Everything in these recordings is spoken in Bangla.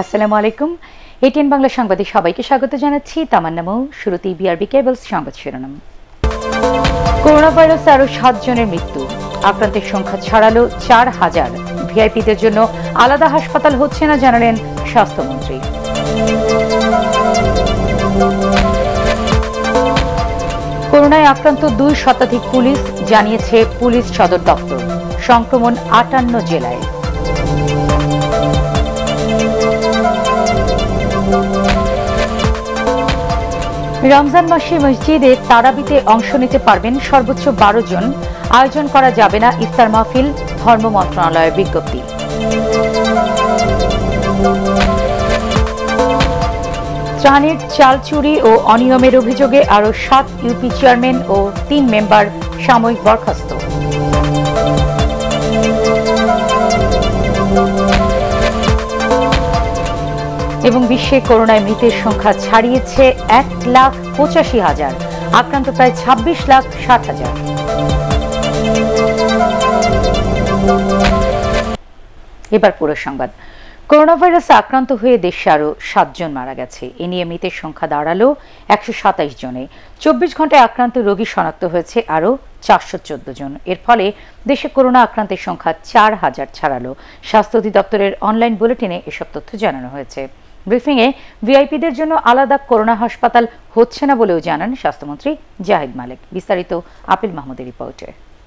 আসসালামু আলাইকুম। এটিএন বাংলা সংবাদে সবাইকে স্বাগত জানাচ্ছি। তামান্না মৌ। শুরুতেই বিআরবি কেবলস সংবাদ শিরোনাম। করোনা ভাইরাসে আরও 7 জনের মৃত্যু, আক্রান্তের সংখ্যা ছাড়ালো 4000। ভিআইপিদের জন্য আলাদা হাসপাতাল হচ্ছে না জানালেন স্বাস্থ্যমন্ত্রী। করোনায় আক্রান্ত 2 শতাধিক পুলিশ, জানিয়েছে পুলিশ সদর দপ্তর। সংক্রমণ 58 জেলায়। রমজান মাসে মসজিদে তারাবিতে অংশ নিতে পারবেন সর্বোচ্চ 12 জন। আয়োজন করা যাবে না ইফতার মাহফিল, ধর্ম মন্ত্রণালয়ের বিজ্ঞপ্তি। ত্রাণের চাল চুরি ও অনিয়মের অভিযোগে আরও 7 ইউপি চেয়ারম্যান ও 3 মেম্বার সাময়িক বরখাস্ত। এবং বিশ্বে করোনায় মৃতের সংখ্যা ছাড়িয়েছে 1,85,000, আক্রান্ত প্রায় 26,60,000। এবার পুরো সংবাদ। করোনা ভাইরাসে আক্রান্ত হয়ে দেশে আরও 7 জন মারা গেছে। এ নিয়ে মৃতের সংখ্যা দাঁড়ালো 127 জনে। 24 ঘন্টায় আক্রান্ত রোগী শনাক্ত হয়েছে আরও 414 জন। এর ফলে দেশে করোনা আক্রান্তের সংখ্যা 4000 ছাড়ালো। স্বাস্থ্য অধিদপ্তরের অনলাইন বুলেটিনে এসব তথ্য জানানো হয়েছে। ব্রিফিংয়ে ভিআইপিদের জন্য আলাদা করোনা হাসপাতাল হচ্ছে না বলেও জানান স্বাস্থ্যমন্ত্রী জাহিদ মালেক। বিস্তারিত আপিল মাহমুদের রিপোর্টে।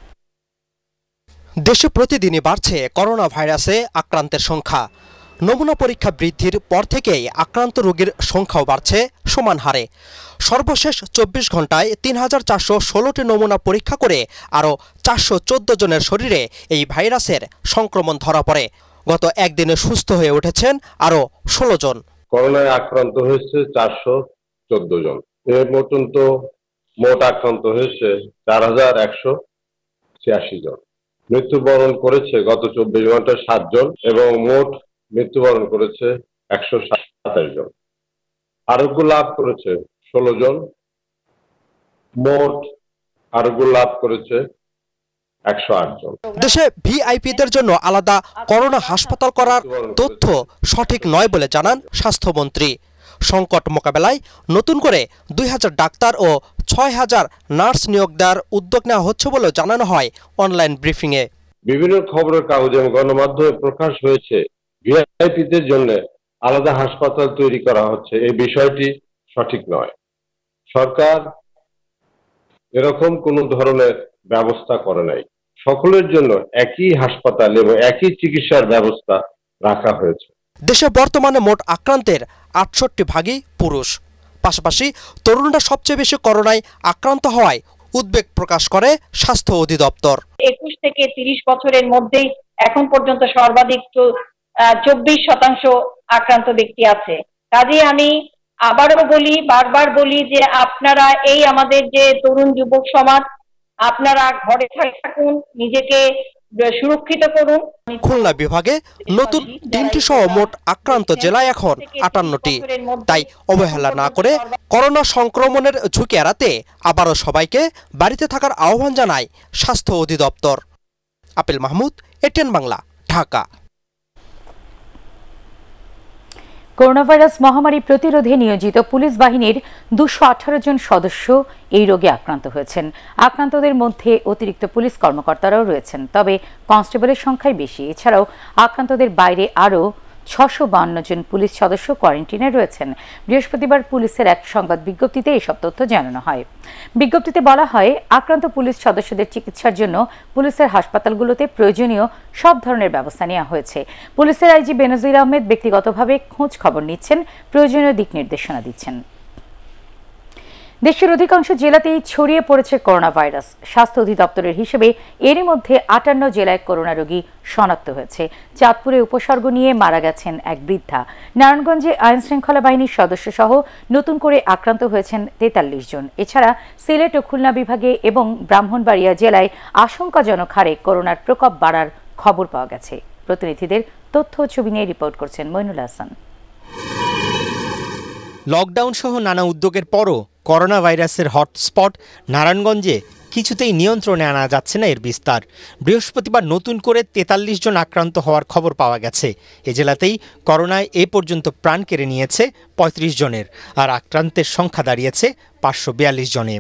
দেশে প্রতিদিনই বাড়ছে করোনা ভাইরাসে আক্রান্তের সংখ্যা। নমুনা পরীক্ষা বৃদ্ধির পর থেকেই আক্রান্ত রোগীর সংখ্যাও বাড়ছে সমান হারে। সর্বশেষ 24 ঘন্টায় 3416টি নমুনা পরীক্ষা করে আরও 414 জনের শরীরে এই ভাইরাসের সংক্রমণ ধরা পড়ে। গত একদিনে সুস্থ হয়ে উঠেছেন আরও 16 জন। করোনায় আক্রান্ত হয়েছে 414 জন। এর পর্যন্ত মোট আক্রান্ত হয়েছে 4186 জন। মৃত্যুবরণ করেছে গত 24 ঘন্টায় 7 জন এবং মোট মৃত্যুবরণ করেছে 127 জন। আরোগ্য লাভ করেছে 16 জন। মোট আরোগ্য লাভ করেছে 108 জন। দেশে ভিআইপিদের জন্য আলাদা করোনা হাসপাতাল করার তথ্য সঠিক নয় বলে জানান স্বাস্থ্যমন্ত্রী। সংকট মোকাবেলায় নতুন করে 2000 ডাক্তার ও 6000 নার্স নিয়োগ দেওয়ার উদ্যোগ নেওয়া হচ্ছে বলে জানানো হয় অনলাইন ব্রিফিংয়ে। বিভিন্ন খবরের কাগজ এবং গণমাধ্যমে প্রকাশ হয়েছে ভিআইপিদের জন্য আলাদা হাসপাতাল তৈরি করা হচ্ছে। এই বিষয়টি সঠিক নয়। সরকার এরকম কোন ধরনের ব্যবস্থা করে নাই। সকলের জন্য একই হাসপাতাল এবং একই চিকিৎসার ব্যবস্থা রাখা হয়েছে। দেশে বর্তমানে মোট আক্রান্তের 68 ভাগই পুরুষ। পাশাপাশি তরুণরা সবচেয়ে বেশি করোনায় আক্রান্ত হওয়ায় উদ্বেগ প্রকাশ করে স্বাস্থ্য অধিদপ্তর। 21 থেকে 30 বছরের মধ্যেই এখন পর্যন্ত সর্বাধিক 24% আক্রান্ত ব্যক্তি আছে। কাজে আমি আবারও বলি, বারবার বলি যে আপনারা এই আমাদের যে তরুণ যুবক সমাজ, আপনারা ঘরে থাকুন, নিজেকে সুরক্ষিত করুন। খুলনা বিভাগে নতুন 3টি সহ মোট আক্রান্ত জেলায় এখন 58টি। তাই অবহেলা না করে করোনা সংক্রমণের ঝুঁকি এড়াতে আবারও সবাইকে বাড়িতে থাকার আহ্বান জানায় স্বাস্থ্য অধিদপ্তর। Apil Mahmud, ATN Bangla, Dhaka. Corona virus মহামারী প্রতিরোধে নিয়োজিত পুলিশ বাহিনীর 218 জন সদস্য এই রোগে আক্রান্ত হয়েছেন। আক্রান্তদের মধ্যে অতিরিক্ত পুলিশ কর্মকর্তারাও রয়েছেন, তবে কনস্টেবলের সংখ্যাই বেশি। এছাড়াও আক্রান্তদের বাইরে আরও 652 জন পুলিশ সদস্য কোয়ারেন্টিনে রয়েছেন। বৃহস্পতিবার পুলিশের এক সংবাদ বিজ্ঞপ্তিতে এসব তথ্য জানানো হয়। বিজ্ঞপ্তিতে বলা হয়, আক্রান্ত পুলিশ সদস্যদের চিকিৎসার জন্য পুলিশের হাসপাতালগুলোতে প্রয়োজনীয় সব ধরনের ব্যবস্থা নেওয়া হয়েছে। পুলিশের আইজি বেনজির আহমেদ ব্যক্তিগতভাবে খোঁজ খবর নিচ্ছেন, প্রয়োজনীয় দিক নির্দেশনা দিচ্ছেন। দেশের অধিকাংশ জেলাতেই ছড়িয়ে পড়েছে করোনা ভাইরাস। স্বাস্থ্য অধিদপ্তরের হিসেবে এরই মধ্যে 58 জেলায় করোনা রোগী শনাক্ত হয়েছে। চাঁদপুরে উপসর্গ নিয়ে মারা গেছেন এক বৃদ্ধা। নারায়ণগঞ্জে আইন শৃঙ্খলা বাহিনীর সদস্য সহ নতুন করে আক্রান্ত হয়েছেন 43 জন। এছাড়া সিলেট ও খুলনা বিভাগে এবং ব্রাহ্মণবাড়িয়া জেলায় আশঙ্কাজনক হারে করোনার প্রকোপ বাড়ার খবর পাওয়া গেছে। প্রতিনিধিদের তথ্য ও ছবি নিয়ে রিপোর্ট করছেন মইনুল হাসান। লকডাউন সহ নানা উদ্যোগের পরও করোনা ভাইরাসের হটস্পট নারায়ণগঞ্জে কিছুতেই নিয়ন্ত্রণে আনা যাচ্ছে না এর বিস্তার। বৃহস্পতিবার নতুন করে ৪৩ জন আক্রান্ত হওয়ার খবর পাওয়া গেছে। এ জেলাতেই করোনায় এ পর্যন্ত প্রাণ কেড়ে নিয়েছে ৩৫ জনের, আর আক্রান্তের সংখ্যা দাঁড়িয়েছে ৫৪২ জনে।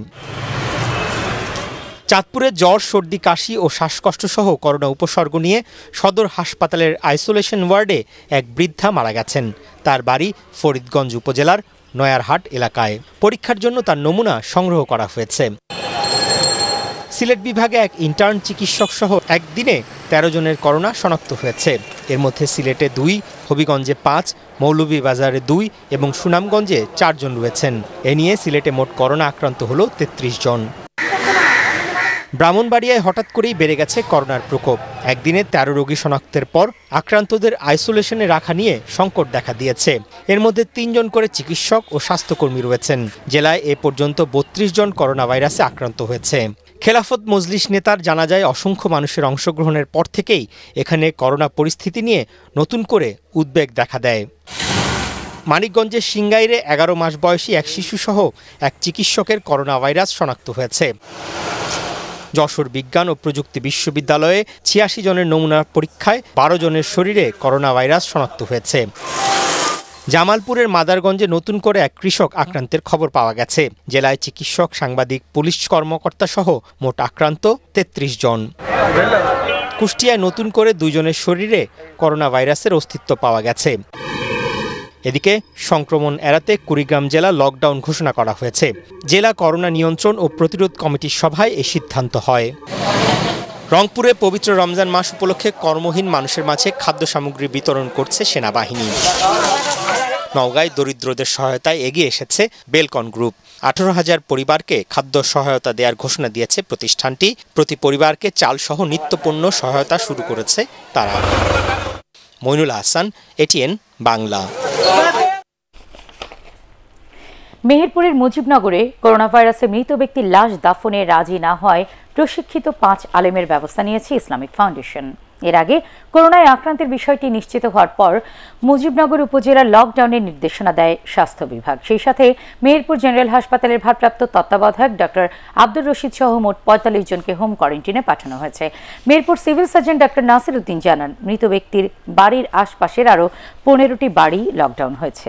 চাঁদপুরে জ্বর, সর্দি, কাশি ও শ্বাসকষ্ট সহ করোনা উপসর্গ নিয়ে সদর হাসপাতালের আইসোলেশন ওয়ার্ডে এক বৃদ্ধা মারা গেছেন। তার বাড়ি ফরিদগঞ্জ উপজেলার নয়ারহাট এলাকায়। পরীক্ষার জন্য তার নমুনা সংগ্রহ করা হয়েছে। সিলেট বিভাগে এক ইন্টার্ন চিকিৎসক সহ একদিনে ১৩ জনের করোনা শনাক্ত হয়েছে। এর মধ্যে সিলেটে ২, হবিগঞ্জে ৫, মৌলভীবাজারে ২ এবং সুনামগঞ্জে ৪ জন রয়েছেন। এ নিয়ে সিলেটে মোট করোনা আক্রান্ত হল ৩৩ জন। ব্রাহ্মণবাড়িয়ায় হঠাৎ করেই বেড়ে গেছে করোনার প্রকোপ। একদিনে ১৩ রোগী শনাক্তের পর আক্রান্তদের আইসোলেশনে রাখা নিয়ে সংকট দেখা দিয়েছে। এর মধ্যে ৩ জন করে চিকিৎসক ও স্বাস্থ্যকর্মী রয়েছেন। জেলায় এ পর্যন্ত ৩২ জন করোনা ভাইরাসে আক্রান্ত হয়েছে। খেলাফত মজলিস নেতার জানাজায় অসংখ্য মানুষের অংশগ্রহণের পর থেকেই এখানে করোনা পরিস্থিতি নিয়ে নতুন করে উদ্বেগ দেখা দেয়। মানিকগঞ্জের সিংগাইরে ১১ মাস বয়সী এক শিশুসহ এক চিকিৎসকের করোনা ভাইরাস শনাক্ত হয়েছে। যশোর বিজ্ঞান ও প্রযুক্তি বিশ্ববিদ্যালয়ে ৮৬ জনের নমুনা পরীক্ষায় ১২ জনের শরীরে করোনা ভাইরাস শনাক্ত হয়েছে। জামালপুরের মাদারগঞ্জে নতুন করে এক কৃষক আক্রান্তের খবর পাওয়া গেছে। জেলায় চিকিৎসক, সাংবাদিক, পুলিশ কর্মকর্তা সহ মোট আক্রান্ত ৩৩ জন। কুষ্টিয়ায় নতুন করে ২ জনের শরীরে করোনা ভাইরাসের অস্তিত্ব পাওয়া গেছে। এদিকে সংক্রমণ এড়াতে কুড়িগ্রাম জেলা লকডাউন ঘোষণা করা হয়েছে। জেলা করোনা নিয়ন্ত্রণ ও প্রতিরোধ কমিটির সভায় এই সিদ্ধান্ত হয়। রংপুরে পবিত্র রমজান মাস উপলক্ষে কর্মহীন মানুষের মাঝে খাদ্য সামগ্রী বিতরণ করছে সেনাবাহিনী। নওগাঁয় দরিদ্রদের সহায়তায় এগিয়ে এসেছে বেলকন গ্রুপ। ১৮,০০০ পরিবারকে খাদ্য সহায়তা দেওয়ার ঘোষণা দিয়েছে প্রতিষ্ঠানটি। প্রতি পরিবারকে চালসহ নিত্যপণ্য সহায়তা শুরু করেছে তারা। মইনুল হাসান, এটিএন বাংলা। মেহেরপুরের মুজিবনগরে করোনা ভাইরাসে মৃত ব্যক্তির লাশ দাফনে রাজি না হয় প্রশিক্ষিত ৫ আলেমের ব্যবস্থা নিয়েছে ইসলামিক ফাউন্ডেশন। এর আগে করোনায় আক্রান্তের বিষয়টি নিশ্চিত হওয়ার পর মুজিবনগর উপজেলার লকডাউনের নির্দেশনা দেয় স্বাস্থ্য বিভাগ। সেই সাথে মেহেরপুর জেনারেল হাসপাতালের ভারপ্রাপ্ত তত্ত্বাবধায়ক ডক্টর আব্দুর রশিদ সহ মোট ৪৫ জনকে হোম কোয়ারেন্টিনে পাঠানো হয়েছে। Meherpur civil surgeon doctor Nasir Uddin জানান, মৃত ব্যক্তির বাড়ির আশপাশের আরও ১৫টি বাড়ি লকডাউন হয়েছে।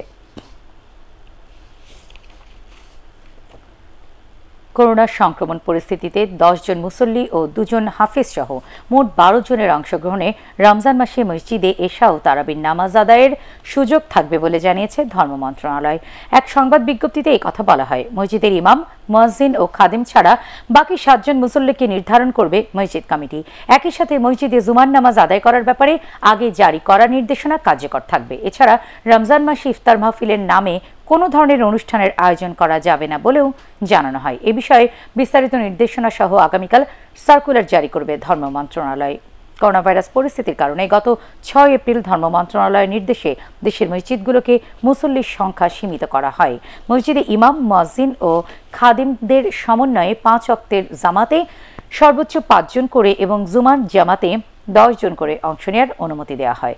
করোনা সংক্রমণ পরিস্থিতিতে ১০ জন মুসল্লি ও ২ জন হাফেজ সহ মোট ১২ জনের অংশগ্রহণে রমজান মাসে মসজিদে এশা ও তারাবির নামাজ আদায়ের সুযোগ থাকবে বলে জানিয়েছে ধর্ম মন্ত্রণালয়। এক সংবাদ বিজ্ঞপ্তিতে এই কথা বলা হয়। মসজিদের ইমাম, মুয়াজ্জিন ও খাদেম ছাড়া বাকি ৭ জন মুসল্লিকে নির্ধারণ করবে মসজিদ কমিটি। একই সাথে মসজিদে জুমার নামাজ আদায় করার ব্যাপারে আগে জারি করা নির্দেশনা কার্যকর থাকবে। এছাড়া রমজান মাসে ইফতার মাহফিলের নামে কোনো ধরনের অনুষ্ঠানের আয়োজন করা যাবে না বলেও জানানো হয়। এ বিষয়ে বিস্তারিত নির্দেশনা সহ আগামীকাল সার্কুলার জারি করবে ধর্ম মন্ত্রণালয়। করোনা ভাইরাস পরিস্থিতির কারণে গত ৬ এপ্রিল ধর্ম মন্ত্রণালয়ের নির্দেশে দেশের মসজিদগুলোকে মুসল্লির সংখ্যা সীমিত করা হয়। মসজিদে ইমাম, মুয়াজ্জিন ও খাদিমদের সমন্বয়ে ৫ ওয়াক্তের জামাতে সর্বোচ্চ ৫ জন করে এবং জুমার জামাতে ১০ জন করে অংশ নেওয়ার অনুমতি দেওয়া হয়।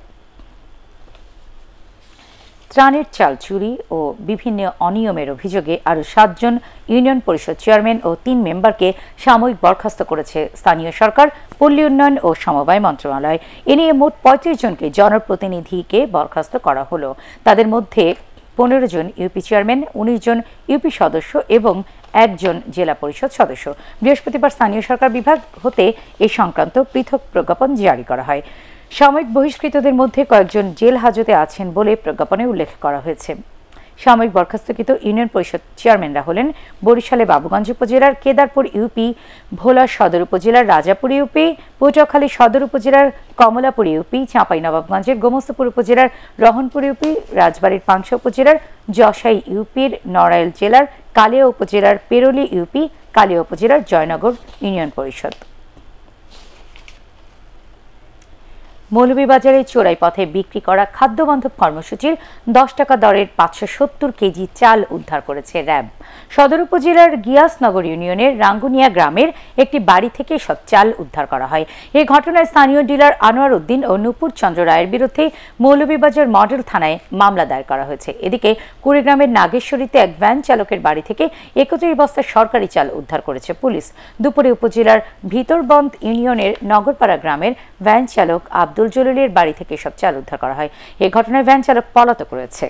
ত্রাণের চাল চুরি ও বিভিন্ন অনিয়মের অভিযোগে আরও ৭ জন ইউনিয়ন পরিষদ চেয়ারম্যান ও ৩ মেম্বারকে সাময়িক বরখাস্ত করেছে স্থানীয় সরকার, পল্লী উন্নয়ন ও সমবায় মন্ত্রণালয়। এ নিয়ে মোট ৩৫ জনকে জনপ্রতিনিধিকে বরখাস্ত করা হলো। তাদের মধ্যে ১৫ জন ইউপি চেয়ারম্যান, ১৯ জন ইউপি সদস্য এবং ১ জন জেলা পরিষদ সদস্য। বৃহস্পতিবার স্থানীয় সরকার বিভাগ হতে এ সংক্রান্ত পৃথক প্রজ্ঞাপন জারি করা হয়। সাময়িক বহিষ্কৃতদের মধ্যে কয়েকজন জেল হাজতে আছেন বলে প্রজ্ঞাপনে উল্লেখ করা হয়েছে। সাময়িক বরখাস্তকৃত ইউনিয়ন পরিষদ চেয়ারম্যানরা হলেন বরিশালে বাবুগঞ্জ উপজেলার কেদারপুর ইউপি, ভোলা সদর উপজেলার রাজাপুর ইউপি, পটুয়াখালী সদর উপজেলার কমলাপুর ইউপি, চাঁপাইনবাবগঞ্জের গোমস্তাপুর উপজেলার রহনপুর ইউপি, রাজবাড়ীর পাংশা উপজেলার যশাই ইউপির, নড়াইল জেলার কালিয়া উপজেলার পেরোলি ইউপি, কালিয়া উপজেলার জয়নগর ইউনিয়ন পরিষদ। মৌলভীবাজারে চোরাই পথে বিক্রি করা খাদ্যবান্ধব কর্মসূচির 10 টাকা দরের 570 কেজি চাল উদ্ধার করেছে র্যাব। সদর উপজেলার গিয়াসনগর ইউনিয়নের রাঙ্গুনিয়া গ্রামের একটি বাড়ি থেকে সব চাল উদ্ধার করা হয়। এই ঘটনায় স্থানীয় ডিলার আনোয়ার উদ্দিন ও নূপুর চন্দ্র রায়ের বিরুদ্ধে মৌলভীবাজার মডেল থানায় মামলা দায়ের করা হয়েছে। এদিকে কুড়িগ্রামের নাগেশ্বরীতে এক ভ্যান চালকের বাড়ি থেকে 31 বস্তা সরকারি চাল উদ্ধার করেছে পুলিশ। দুপুরে উপজেলার ভিতরবন্দ ইউনিয়নের নগরপাড়া গ্রামের ভ্যান চালক আব্দুল জলিলের বাড়ি থেকে সব চাল উদ্ধার করা হয়। এই ঘটনায় ভ্যান চালক পলাতক রয়েছে।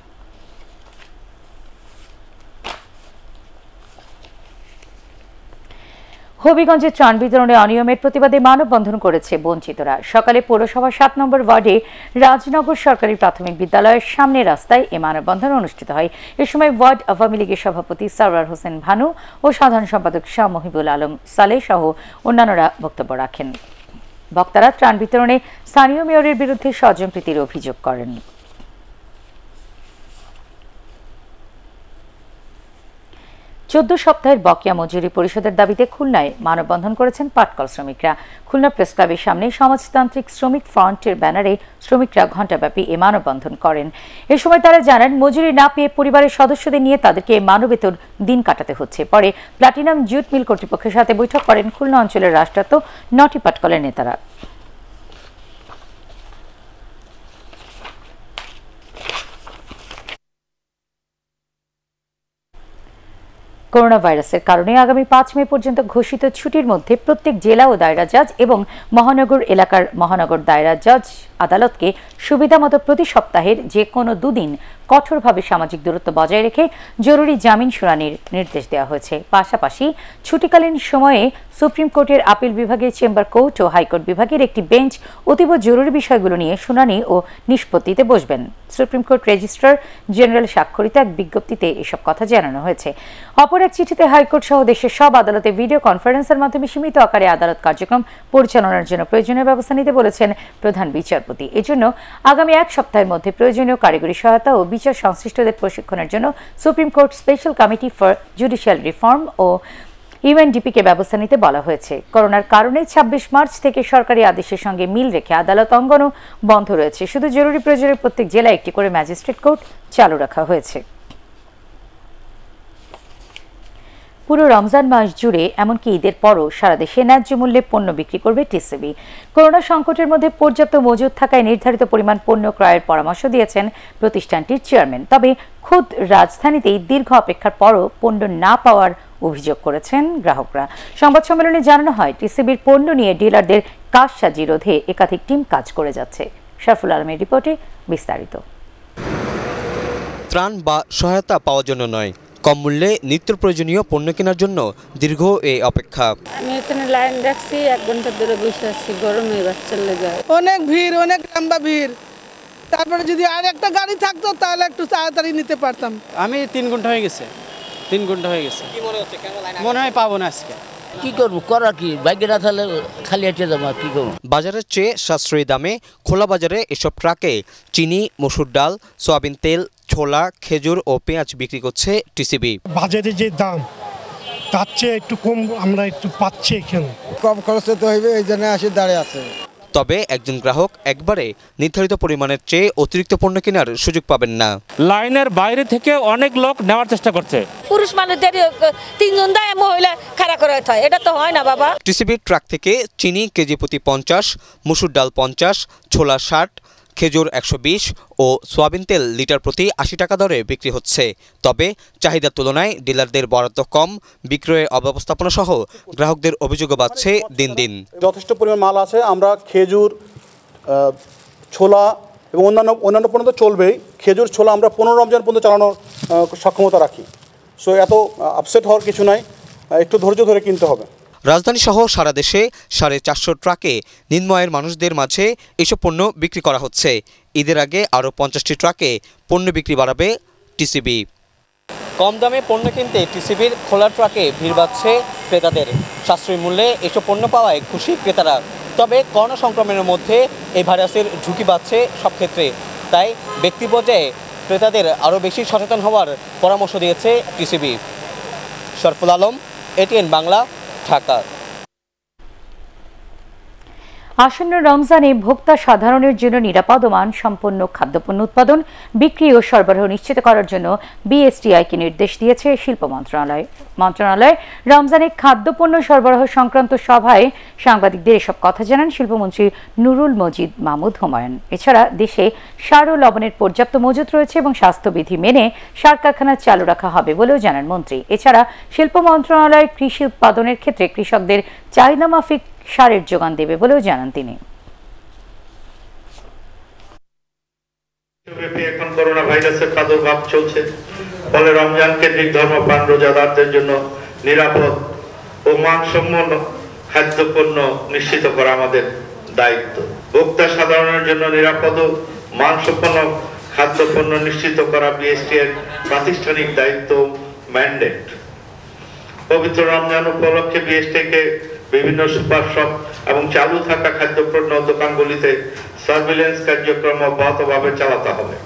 হবিগঞ্জে ত্রাণ বিতরণে অনিয়মের প্রতিবাদে মানববন্ধন করেছে বঞ্চিতরা। সকালে পৌরসভা 7 নম্বর ওয়ার্ডে রাজনগর সরকারি প্রাথমিক বিদ্যালয়ের সামনে রাস্তায় এ মানববন্ধন অনুষ্ঠিত হয়। এ সময় ওয়ার্ড আওয়ামী লীগের সভাপতি সরওয়ার হোসেন ভানু ও সাধারণ সম্পাদক শাহ মহিবুল আলম সালেহ সহ অন্যান্যরা বক্তব্য রাখেন। বক্তারা ত্রাণ বিতরণে স্থানীয় মেয়রের বিরুদ্ধে স্বজনপ্রীতির অভিযোগ করেন। 14 সপ্তাহের বকেয়া মজুরি পরিশোধের দাবিতে খুলনায় মানববন্ধন করেছেন পাটকল শ্রমিকরা। খুলনা প্রেস ক্লাবের সামনে সমাজতান্ত্রিক শ্রমিক ফ্রন্টের ব্যানারে শ্রমিকরা ঘণ্টাব্যাপী এ মানববন্ধন করেন। এ সময় তারা জানান, মজুরি না পেয়ে পরিবারের সদস্যদের নিয়ে তাদেরকে মানবেতর দিন কাটাতে হচ্ছে। পরে প্লাটিনাম জুট মিল কর্তৃপক্ষের সাথে বৈঠক করেন খুলনা অঞ্চলের রাষ্ট্রায়ত্ত 9টি পাটকলের নেতারা। করোনা ভাইরাসের কারণে আগামী 5 মে পর্যন্ত ঘোষিত ছুটির মধ্যে প্রত্যেক জেলা ও দায়রা জজ এবং মহানগর এলাকার মহানগর দায়রা জজ আদালতকে সুবিধামতো প্রতি সপ্তাহের যে কোনো 2 দিন কঠোরভাবে সামাজিক দূরত্ব বজায় রেখে জরুরি জামিন শুনানির নির্দেশ দেওয়া হয়েছে। পাশাপাশি ছুটিকালীন সময়ে সুপ্রিম কোর্টের আপিল বিভাগের চেম্বার কোর্ট ও হাইকোর্ট বিভাগের একটি বেঞ্চ অতীব জরুরি বিষয়গুলো নিয়ে শুনানি ও নিষ্পত্তিতে বসবেন। সুপ্রিম কোর্ট রেজিস্ট্রার জেনারেল স্বাক্ষরিত এক বিজ্ঞপ্তিতে এসব কথা জানানো হয়েছে। অপর এক চিঠিতে হাইকোর্ট সহ দেশের সব আদালতে ভিডিও কনফারেন্সের মাধ্যমে সীমিত আকারে আদালত কার্যক্রম পরিচালনার জন্য প্রয়োজনীয় ব্যবস্থা নিতে বলেছেন প্রধান বিচারপতি। এজন্য আগামী 1 সপ্তাহের মধ্যে প্রয়োজনীয় কারিগরি সহায়তা ও বিচার সংশ্লিষ্টদের প্রশিক্ষণের জন্য supreme court special committee for judicial reform ও ইউএনডিপি-কে ব্যবস্থা নিতে বলা হয়েছে। করোনার কারণে 26 মার্চ থেকে সরকারি আদেশের সঙ্গে মিল রেখে আদালত অঙ্গনও বন্ধ রয়েছে। শুধু জরুরি প্রয়োজনে প্রত্যেক জেলায় একটি করে ম্যাজিস্ট্রেট কোর্ট চালু রাখা হয়েছে। পুরো রমজান মাস জুড়ে এমনকি ঈদের পরও সারা দেশে ন্যায্য মূল্যে পণ্য বিক্রি করবে টিসিবি। করোনা সংকটের মধ্যে পর্যাপ্ত মজুদ থাকায় নির্ধারিত পরিমাণ পণ্য ক্রয়ের পরামর্শ দিয়েছেন প্রতিষ্ঠানটির চেয়ারম্যান। তবে খোদ রাজধানীতেই দীর্ঘ অপেক্ষার পরও পণ্য না পাওয়ার অভিযোগ করেছেন গ্রাহকরা। সংবাদ সম্মেলনে জানানো হয়, টিসিবির পণ্য নিয়ে ডিলারদের কারসাজি রোধে একাধিক টিম কাজ করে যাচ্ছে। শরফুল আলমের রিপোর্টে বিস্তারিত। ত্রাণ বা সহায়তা পাওয়ার জন্য নয়, কম মূল্যে নিত্য প্রয়োজনীয় পণ্য কেনার জন্য দীর্ঘ এই অপেক্ষা। আমি এখানে লাইন রাখছি, 1 ঘন্টা ধরে বসে আছি, গরমে বাচ্চা লেগে অনেক ভিড়, অনেক লম্বা ভিড়। তারপরে যদি আর একটা গাড়ি থাকতো তাহলে একটু তাড়াতাড়ি নিতে পারতাম। আমি 3 ঘন্টা হয়ে গেছে, 3 ঘন্টা হয়ে গেছে। কি মনে হচ্ছে, কেমন লাইন? মনে হয় পাবো না আজকে। কি করবো, করার কি, বাইকে না থাকলে খালি হেঁটে যাবো, আর কি করবো। বাজারের চেয়ে সাশ্রয়ী দামে খোলা বাজারে এসব ট্রাকে চিনি, মসুর ডাল, সয়াবিন তেল, ছোলা, খেজুর ও পেঁয়াজ বিক্রি করছে টিসিবি। বাজারে যে দাম তার চেয়ে একটু কম আমরা একটু পাচ্ছি এখানে। কম খরচে তো হইবে, এই জন্য আসি দাঁড়িয়ে আছে। তবে একজন গ্রাহক একবারে নির্ধারিত পরিমাণের চেয়ে অতিরিক্ত পণ্য কেনার সুযোগ পাবেন না। লাইনের বাইরে থেকে অনেক লোক নেওয়ার চেষ্টা করছে। পুরুষ মানুষদের 3 জন দেয়, মহিলা খাড়া করে হয়, এটা তো হয় না বাবা। টিসিবির ট্রাক থেকে চিনি কেজি প্রতি 50, মসুর ডাল 50, ছোলা 60, খেজুর 120 ও সয়াবিন তেল লিটার প্রতি 80 টাকা দরে বিক্রি হচ্ছে। তবে চাহিদার তুলনায় ডিলারদের বরাদ্দ কম, বিক্রয়ের অব্যবস্থাপনা সহ গ্রাহকদের অভিযোগও বাড়ছে দিন দিন। যথেষ্ট পরিমাণ মাল আছে, আমরা খেজুর, ছোলা এবং অন্যান্য পণ্য তো চলবেই। খেজুর, ছোলা আমরা 15 রমজান পর্যন্ত চালানোর সক্ষমতা রাখি। সো এত আপসেট হওয়ার কিছু নাই, একটু ধৈর্য ধরে কিনতে হবে। রাজধানী সহ সারা দেশে 450 ট্রাকে নিম্নআয়ের মানুষদের মাঝে এসব পণ্য বিক্রি করা হচ্ছে। ঈদের আগে আরও 50টি ট্রাকে পণ্য বিক্রি বাড়াবে টিসিবি। কম দামে পণ্য কিনতে টিসিবির খোলা ট্রাকে ভিড় বাড়ছে ক্রেতাদের। সাশ্রয়ী মূল্যে এসব পণ্য পাওয়ায় খুশি ক্রেতারা। তবে করোনা সংক্রমণের মধ্যে এই ভাইরাসের ঝুঁকি বাড়ছে সব ক্ষেত্রে। তাই ব্যক্তি পর্যায়ে ক্রেতাদের আরও বেশি সচেতন হওয়ার পরামর্শ দিয়েছে টিসিবি। শরফুল আলম, এটিএন বাংলা, ঢাকা। আসন্ন রমজানে ভোক্তা সাধারণের জন্য নিরাপদ ও মানসম্পন্ন খাদ্যপণ্য উৎপাদন, বিক্রি ও সরবরাহ নিশ্চিত করার জন্য বিএসটিআইকে নির্দেশ দিয়েছে শিল্প মন্ত্রণালয়। রমজানে খাদ্যপণ্য সরবরাহ সংক্রান্ত সভায় সাংবাদিকদের এসব কথা জানান শিল্পমন্ত্রী নুরুল মজিদ মাহমুদ হুমায়ুন। এছাড়া দেশে সার ও লবণের পর্যাপ্ত মজুত রয়েছে এবং স্বাস্থ্যবিধি মেনে সার কারখানা চালু রাখা হবে বলেও জানান মন্ত্রী। এছাড়া শিল্প মন্ত্রণালয় কৃষি উৎপাদনের ক্ষেত্রে কৃষকদের চাহিদা মাফিক সারের যোগান দেবে বলেও জানান তিনি। এখন করোনা ভাইরাসের প্রাদুর্ভাব চলছে, ফলে রমজান কেন্দ্রিক ধর্মপ্রাণ রোজাদারদের জন্য নিরাপদ ও মানসম্পন্ন খাদ্যপণ্য নিশ্চিত করা আমাদের দায়িত্ব। ভোক্তা সাধারণের জন্য নিরাপদ ও মানসম্পন্ন খাদ্যপণ্য নিশ্চিত করা বিএসটিআইর প্রাতিষ্ঠানিক দায়িত্ব, ম্যান্ডেট। পবিত্র রমজান উপলক্ষে বিএসটিআইকে বিভিন্ন সুপার শপ এবং চালু থাকা খাদ্যপণ্য দোকানগুলিতে সার্ভিলেন্স কার্যক্রম অব্যাহতভাবে চালাতে হবে।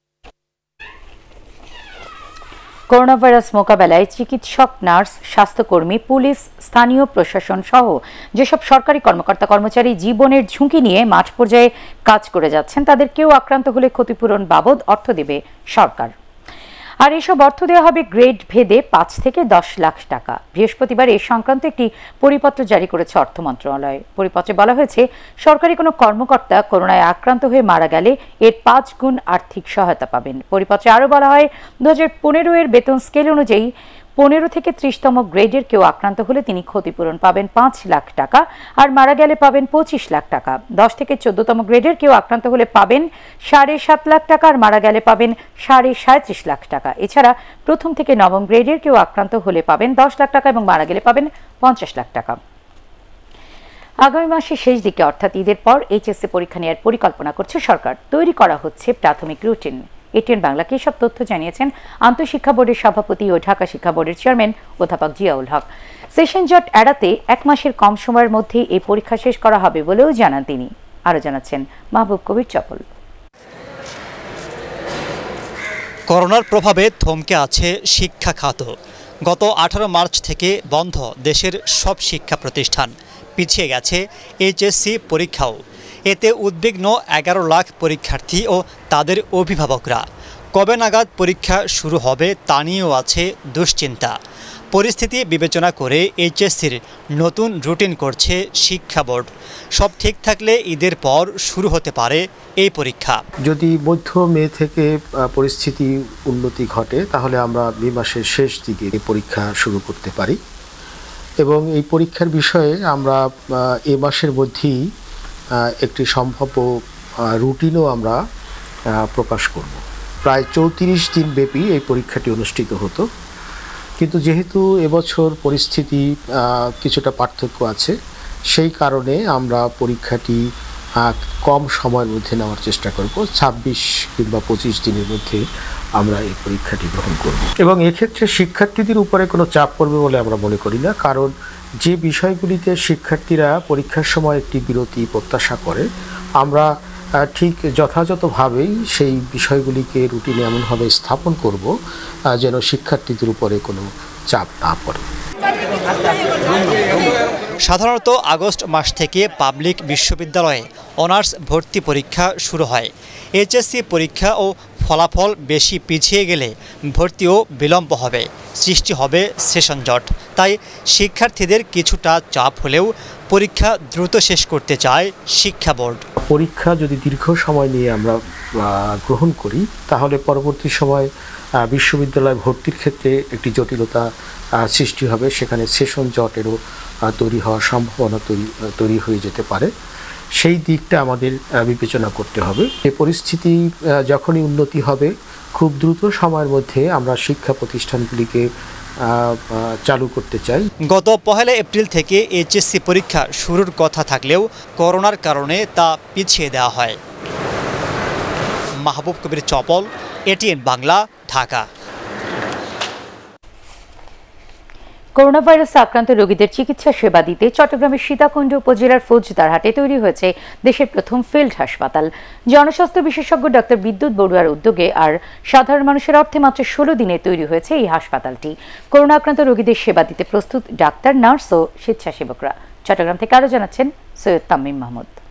করোনা ভাইরাস মোকাবেলায় চিকিৎসক, নার্স, স্বাস্থ্যকর্মী, পুলিশ, স্থানীয় প্রশাসন সহ যেসব সরকারি কর্মকর্তা কর্মচারী জীবনের ঝুঁকি নিয়ে মাঠ পর্যায়ে কাজ করে যাচ্ছেন, তাদের কেউ আক্রান্ত হলে ক্ষতিপূরণ বাবদ অর্থ দেবে সরকার। আর এসব অর্থ দেওয়া হবে গ্রেড ভেদে 5 থেকে 10 লাখ টাকা। বৃহস্পতিবার এ সংক্রান্ত একটি পরিপত্র জারি করেছে অর্থ মন্ত্রণালয়। পরিপত্রে বলা হয়েছে, সরকারি কোনো কর্মকর্তা করোনায় আক্রান্ত হয়ে মারা গেলে এর 5 গুণ আর্থিক সহায়তা পাবেন। পরিপত্রে আরও বলা হয়, 2015 এর বেতন স্কেল অনুযায়ী 15 থেকে 30তম গ্রেডের কেউ আক্রান্ত হলে তিনি ক্ষতিপূরণ পাবেন 5 লাখ টাকা, আর মারা গেলে পাবেন 25 লাখ টাকা। 10 থেকে 14তম গ্রেডের কেউ আক্রান্ত হলে পাবেন 7.5 লাখ টাকা, আর মারা গেলে পাবেন 37.5 লাখ টাকা। এছাড়া প্রথম থেকে 9ম গ্রেডের কেউ আক্রান্ত হলে পাবেন 10 লাখ টাকা এবং মারা গেলে পাবেন 50 লাখ টাকা। আগামী মাসের শেষ দিকে অর্থাৎ ঈদের পর এইচএসসি পরীক্ষা নেওয়ার পরিকল্পনা করছে সরকার। তৈরি করা হচ্ছে প্রাথমিক রুটিন। এটিএন বাংলাকে সব তথ্য জানিয়েছেন আন্তঃশিক্ষা বোর্ডের সভাপতি ও ঢাকা শিক্ষা বোর্ডের চেয়ারম্যান অধ্যাপক জিয়াউল হক। সেশন জট এড়াতে 1 মাসের কম সময়ের মধ্যে এই পরীক্ষা শেষ করা হবে বলেও জানান তিনি। আরও জানাচ্ছেন মাহবুব কবির চপল। করোনার প্রভাবে থমকে আছে শিক্ষা খাত। গত 18 মার্চ থেকে বন্ধ দেশের সব শিক্ষা প্রতিষ্ঠান। পিছিয়ে গেছে এইচএসসি পরীক্ষাও। এতে উদ্বিগ্ন 11 লাখ পরীক্ষার্থী ও তাদের অভিভাবকরা। কবে নাগাদ পরীক্ষা শুরু হবে তা নিয়েও আছে দুশ্চিন্তা। পরিস্থিতি বিবেচনা করে এইচএসসির নতুন রুটিন করছে শিক্ষা বোর্ড। সব ঠিক থাকলে ঈদের পর শুরু হতে পারে এই পরীক্ষা। যদি মধ্য মে থেকে পরিস্থিতি উন্নতি ঘটে, তাহলে আমরা মে মাসের শেষ দিকে এই পরীক্ষা শুরু করতে পারি এবং এই পরীক্ষার বিষয়ে আমরা এ মাসের মধ্যেই একটি সম্ভাব্য রুটিনও আমরা প্রকাশ করব। প্রায় 34 দিন ব্যাপী এই পরীক্ষাটি অনুষ্ঠিত হতো, কিন্তু যেহেতু এবছর পরিস্থিতি কিছুটা পার্থক্য আছে, সেই কারণে আমরা পরীক্ষাটি কম সময়ের মধ্যে নেওয়ার চেষ্টা করব। 26 কিংবা 25 দিনের মধ্যে আমরা এই পরীক্ষাটি গ্রহণ করব এবং এক্ষেত্রে শিক্ষার্থীদের উপরে কোনো চাপ পড়বে বলে আমরা মনে করি না, কারণ যে বিষয়গুলিতে শিক্ষার্থীরা পরীক্ষার সময় একটি বিরতি প্রত্যাশা করে, আমরা ঠিক যথাযথভাবেই সেই বিষয়গুলিকে রুটিনে এমনভাবে স্থাপন করব যেন শিক্ষার্থীদের উপরে কোনো চাপ না পড়ে। সাধারণত আগস্ট মাস থেকে পাবলিক বিশ্ববিদ্যালয়ে অনার্স ভর্তি পরীক্ষা শুরু হয়। এইচএসসি পরীক্ষা ও ফলাফল বেশি পিছিয়ে গেলে ভর্তিও বিলম্ব হবে, সৃষ্টি হবে সেশন জট। তাই শিক্ষার্থীদের কিছুটা চাপ হলেও পরীক্ষা দ্রুত শেষ করতে চায় শিক্ষা বোর্ড। পরীক্ষা যদি দীর্ঘ সময় নিয়ে আমরা গ্রহণ করি, তাহলে পরবর্তী সময় বিশ্ববিদ্যালয় ভর্তির ক্ষেত্রে একটি জটিলতা সৃষ্টি হবে। সেখানে সেশন জটেরও তৈরি হওয়ার সম্ভাবনা তৈরি হয়ে যেতে পারে। সেই দিকটা আমাদের বিবেচনা করতে হবে। এই পরিস্থিতি যখনই উন্নতি হবে, খুব দ্রুত সময়ের মধ্যে আমরা শিক্ষা প্রতিষ্ঠানগুলিকে চালু করতে চাই। গত 1 এপ্রিল থেকে এইচএসসি পরীক্ষা শুরুর কথা থাকলেও করোনার কারণে তা পিছিয়ে দেওয়া হয়। মাহবুব কবির চপল, এটিএন বাংলা, ঢাকা। করোনা ভাইরাসে আক্রান্ত রোগীদের চিকিৎসা সেবা দিতে চট্টগ্রামের সীতাকুণ্ড উপজেলার ফৌজদারহাটে তৈরি হয়েছে দেশের প্রথম ফিল্ড হাসপাতাল। জনস্বাস্থ্য বিশেষজ্ঞ ডক্টর বিদ্যুৎ বড়ুয়ার উদ্যোগে আর সাধারণ মানুষের অর্থে মাত্র 16 দিনে তৈরি হয়েছে এই হাসপাতালটি। করোনা আক্রান্ত রোগীদের সেবা দিতে প্রস্তুত ডাক্তার, নার্স ও স্বেচ্ছাসেবকরা। চট্টগ্রাম থেকে আরও জানাচ্ছেন সৈয়দ তামিম মাহমুদ।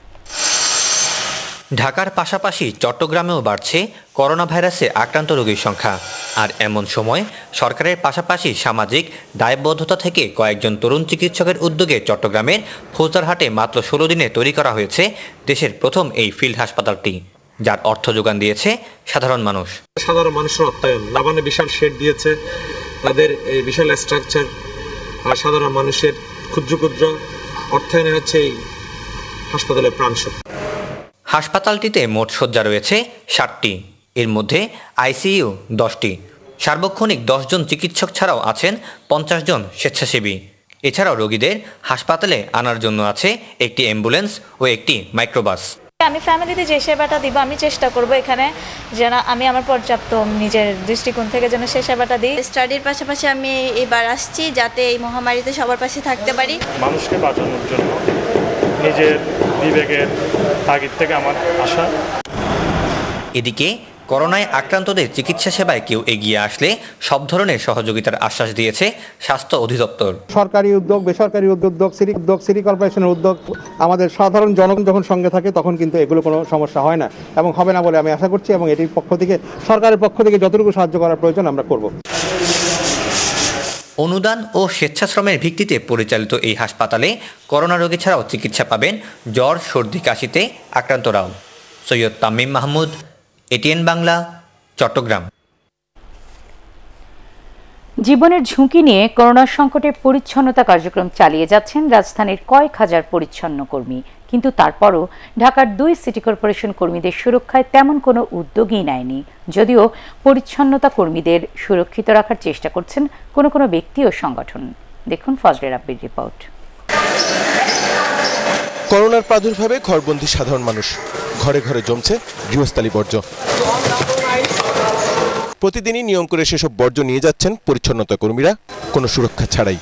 ঢাকার পাশাপাশি চট্টগ্রামেও বাড়ছে করোনা ভাইরাসে আক্রান্ত রোগীর সংখ্যা। আর এমন সময় সরকারের পাশাপাশি সামাজিক দায়বদ্ধতা থেকে কয়েকজন তরুণ চিকিৎসকের উদ্যোগে চট্টগ্রামের ফৌজদারহাটে মাত্র 16 দিনে তৈরি করা হয়েছে দেশের প্রথম এই ফিল্ড হাসপাতালটি, যার অর্থ যোগান দিয়েছে সাধারণ মানুষ। সাধারণ মানুষের অর্থায়ন, লাবানে বিশাল শেড দিয়েছে, তাদের এই বিশাল স্ট্রাকচার আর সাধারণ মানুষের ক্ষুদ্র ক্ষুদ্র অর্থায়নে হচ্ছে এই হাসপাতালের প্রাণশক্তি। হাসপাতালটিতে মোট শয্যা রয়েছে 60টি, এর মধ্যে আইসিইউ 10টি। সার্বক্ষণিক 10 জন চিকিৎসক ছাড়াও আছেন 50 জন স্বেচ্ছাসেবী। এছাড়াও রোগীদের হাসপাতালে আনার জন্য আছে একটি অ্যাম্বুলেন্স ও একটি মাইক্রোবাস। আমি ফ্যামিলিতে যে সেবাটা দিব আমি চেষ্টা করব এখানে যেন আমি আমার পর্যাপ্ত নিজের দৃষ্টিকোণ থেকে যেন সেই সেবাটা দিই। স্টাডির পাশাপাশি আমি এবার আসছি যাতে এই মহামারীতে সবার পাশে থাকতে পারি। মানুষকে বাঁচানোর জন্য নিজের বিবেকের তাগিদ থেকে আমার আশা। এদিকে করোনায় আক্রান্তদের চিকিৎসা সেবায় কেউ এগিয়ে আসলে সব ধরনের সহযোগিতার আশ্বাস দিয়েছে স্বাস্থ্য অধিদপ্তর। সরকারি উদ্যোগ, বেসরকারি উদ্যোগ, সিটি কর্পোরেশনের উদ্যোগ, আমাদের সাধারণ জনগণ যখন সঙ্গে থাকে তখন কিন্তু এগুলো কোনো সমস্যা হয় না এবং হবে না বলে আমি আশা করছি, এবং এটির পক্ষ থেকে সরকারের পক্ষ থেকে যতটুকু সাহায্য করার প্রয়োজন আমরা করব। অনুদান ও স্বেচ্ছাশ্রমের ভিত্তিতে পরিচালিত এই হাসপাতালে করোনা রোগী ছাড়াও চিকিৎসা পাবেন জ্বর, সর্দি, কাশিতে আক্রান্তরাও। সৈয়দ তামিম মাহমুদ, এটিএন বাংলা, চট্টগ্রাম। জীবনের ঝুঁকি নিয়ে করোনা সংকটে পরিচ্ছন্নতা কার্যক্রম চালিয়ে যাচ্ছেন রাজধানীর কয়েক হাজার পরিচ্ছন্ন কর্মী, কিন্তু তারপরও ঢাকার 2 সিটি কর্পোরেশন কর্মীদের সুরক্ষায় তেমন কোনো উদ্যোগই নেয়নি, যদিও পরিচ্ছন্নতা কর্মীদের সুরক্ষিত রাখার চেষ্টা করছেন কোনো কোনো ব্যক্তি ও সংগঠন। দেখুন ফজলে রাব্বির রিপোর্ট। করোনার প্রাদুর্ভাবে ঘরবন্দি সাধারণ মানুষ, ঘরে ঘরে জমছে গৃহস্থালী বর্জ্য। প্রতিদিনই নিয়ম করে সেসব বর্জ্য নিয়ে যাচ্ছেন পরিচ্ছন্নতা কর্মীরা কোনো সুরক্ষা ছাড়াই।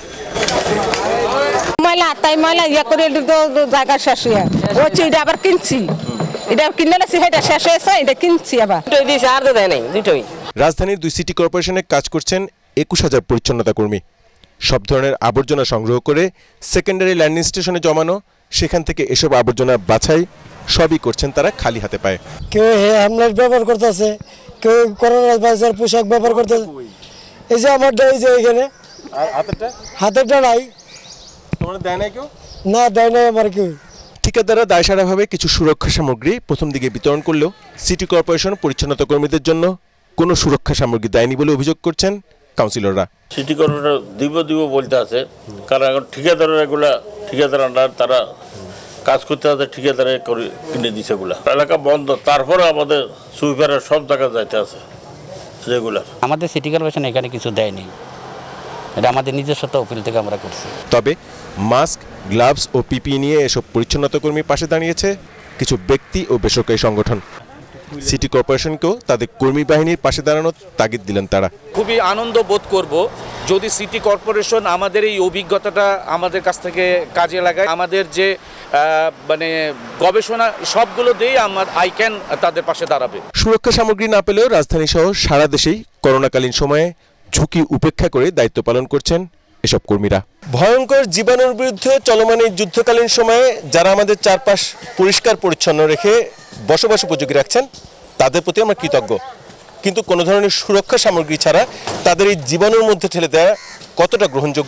ময়লা তাই ময়লা ইয়া করে জায়গা শেষ হয়ে ওই এটা আবার কিনছি, এটা কিনে না সেটা শেষ হয়েছে, এটা কিনছি আবার আর তো দেয় নাই দুটোই। রাজধানীর 2 সিটি কর্পোরেশনে কাজ করছেন 21,000 পরিচ্ছন্নতা কর্মী। সব ধরনের আবর্জনা সংগ্রহ করে সেকেন্ডারি ল্যান্ডিং স্টেশনে জমানো, সেখান থেকে এসব আবর্জনা বাছাই সবই করছেন তারা খালি হাতে পায়ে। কেউ হ্যামলেট ব্যবহার করতেছে, কেউ করোনা ভাইরাসের পোশাক ব্যবহার করতেছে। এই যে আমারটা এই যে এখানে হাতেরটা নাই, তোমার দেয় নাই কেউ? না দেয় নাই আমার কেউ। ঠিকাদাররা দায়সারাভাবে কিছু সুরক্ষা সামগ্রী প্রথম দিকে বিতরণ করলেও সিটি কর্পোরেশন পরিচ্ছন্নতা কর্মীদের জন্য কোনো সুরক্ষা সামগ্রী দেয়নি বলে অভিযোগ করছেন কাউন্সিলররা। সিটি কর্পোরেশন দিব বলতে আছে, কারণ এখন ঠিকাদাররা এগুলা ঠিকাদার তারা কাজ করতে আছে, ঠিকাদারে কিনে দিচ্ছে এগুলা। এলাকা বন্ধ, তারপরে আমাদের সুইপারের সব জায়গায় যাইতে আছে যেগুলা। আমাদের সিটি কর্পোরেশন এখানে কিছু দেয়নি, এটা আমাদের নিজস্ব তহবিল থেকে আমরা করছি। তবে মাস্ক, গ্লাভস ও পিপিই নিয়ে এসব পরিচ্ছন্নতা কর্মীর পাশে দাঁড়িয়েছে কিছু ব্যক্তি ও বেসরকারি সংগঠন। সিটি কর্পোরেশনকেও তাদের কর্মী বাহিনীর পাশে দাঁড়ানোর তাগিদ দিলেন তারা। খুবই আনন্দ বোধ করব যদি সিটি কর্পোরেশন আমাদের এই অভিজ্ঞতাটা আমাদের কাছ থেকে কাজে লাগায়। আমাদের যে মানে গবেষণা সবগুলো দিয়ে আমার আইক্যান তাদের পাশে দাঁড়াবে। সুরক্ষা সামগ্রী না পেলেও রাজধানী সহ সারা দেশেই করোনাকালীন সময়ে ঝুঁকি উপেক্ষা করে দায়িত্ব পালন করছেন এসব কর্মীরা। ভয়ঙ্কর জীবাণুর বিরুদ্ধে চলমান এই যুদ্ধকালীন সময়ে যারা আমাদের চারপাশ পরিষ্কার পরিচ্ছন্ন রেখে বসবাস উপযোগী রাখছেন তাদের প্রতি আমরা কৃতজ্ঞ, কিন্তু কোনো ধরনের সুরক্ষা সামগ্রী ছাড়া তাদের এই জীবাণুর মধ্যে ঠেলে দেওয়া কতটা গ্রহণযোগ্য?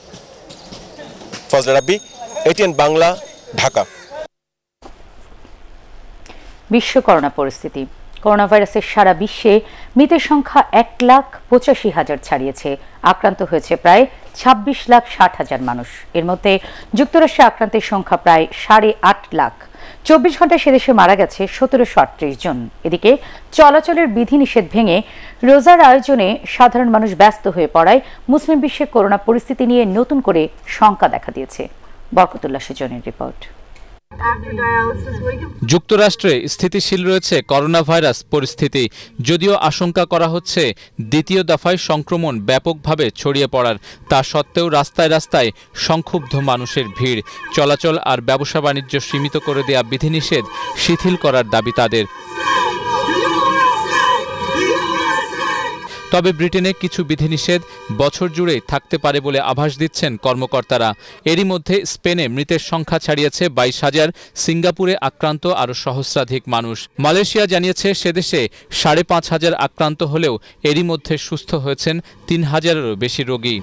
ফজলে রাব্বি, এটিএন বাংলা, ঢাকা। বিশ্ব করোনা পরিস্থিতি। করোনা ভাইরাসের সারা বিশ্বে মৃতের সংখ্যা 1,85,000 ছাড়িয়েছে। আক্রান্ত হয়েছে প্রায় 26,60,000 মানুষ। এর মধ্যে যুক্তরাষ্ট্রে আক্রান্তের সংখ্যা প্রায় 8.5 লাখ। 24 ঘন্টায় সেদেশে মারা গেছে 1738 জন। এদিকে চলাচলের বিধিনিষেধ ভেঙে রোজার আয়োজনে সাধারণ মানুষ ব্যস্ত হয়ে পড়ায় মুসলিম বিশ্বে করোনা পরিস্থিতি নিয়ে নতুন করে শঙ্কা দেখা দিয়েছে। বরকতুল্লাহ সুজনের রিপোর্ট। যুক্তরাষ্ট্রে স্থিতিশীল রয়েছে করোনা ভাইরাস পরিস্থিতি, যদিও আশঙ্কা করা হচ্ছে দ্বিতীয় দফায় সংক্রমণ ব্যাপকভাবে ছড়িয়ে পড়ার। তা সত্ত্বেও রাস্তায় রাস্তায় সংক্ষুব্ধ মানুষের ভিড়। চলাচল আর ব্যবসা বাণিজ্য সীমিত করে দেয়া বিধিনিষেধ শিথিল করার দাবি তাদের। তবে ব্রিটেনে কিছু বিধিনিষেধ বছর জুড়ে থাকতে পারে বলে আভাস দিচ্ছেন কর্মকর্তারা। এরই মধ্যে স্পেনে মৃতের সংখ্যা ছাড়িয়েছে 22,000, সিঙ্গাপুরে আক্রান্ত আরও সহস্রাধিক মানুষ। মালয়েশিয়া জানিয়েছে সেদেশে 5,500 আক্রান্ত হলেও এরই মধ্যে সুস্থ হয়েছেন 3,000-এরও বেশি রোগী।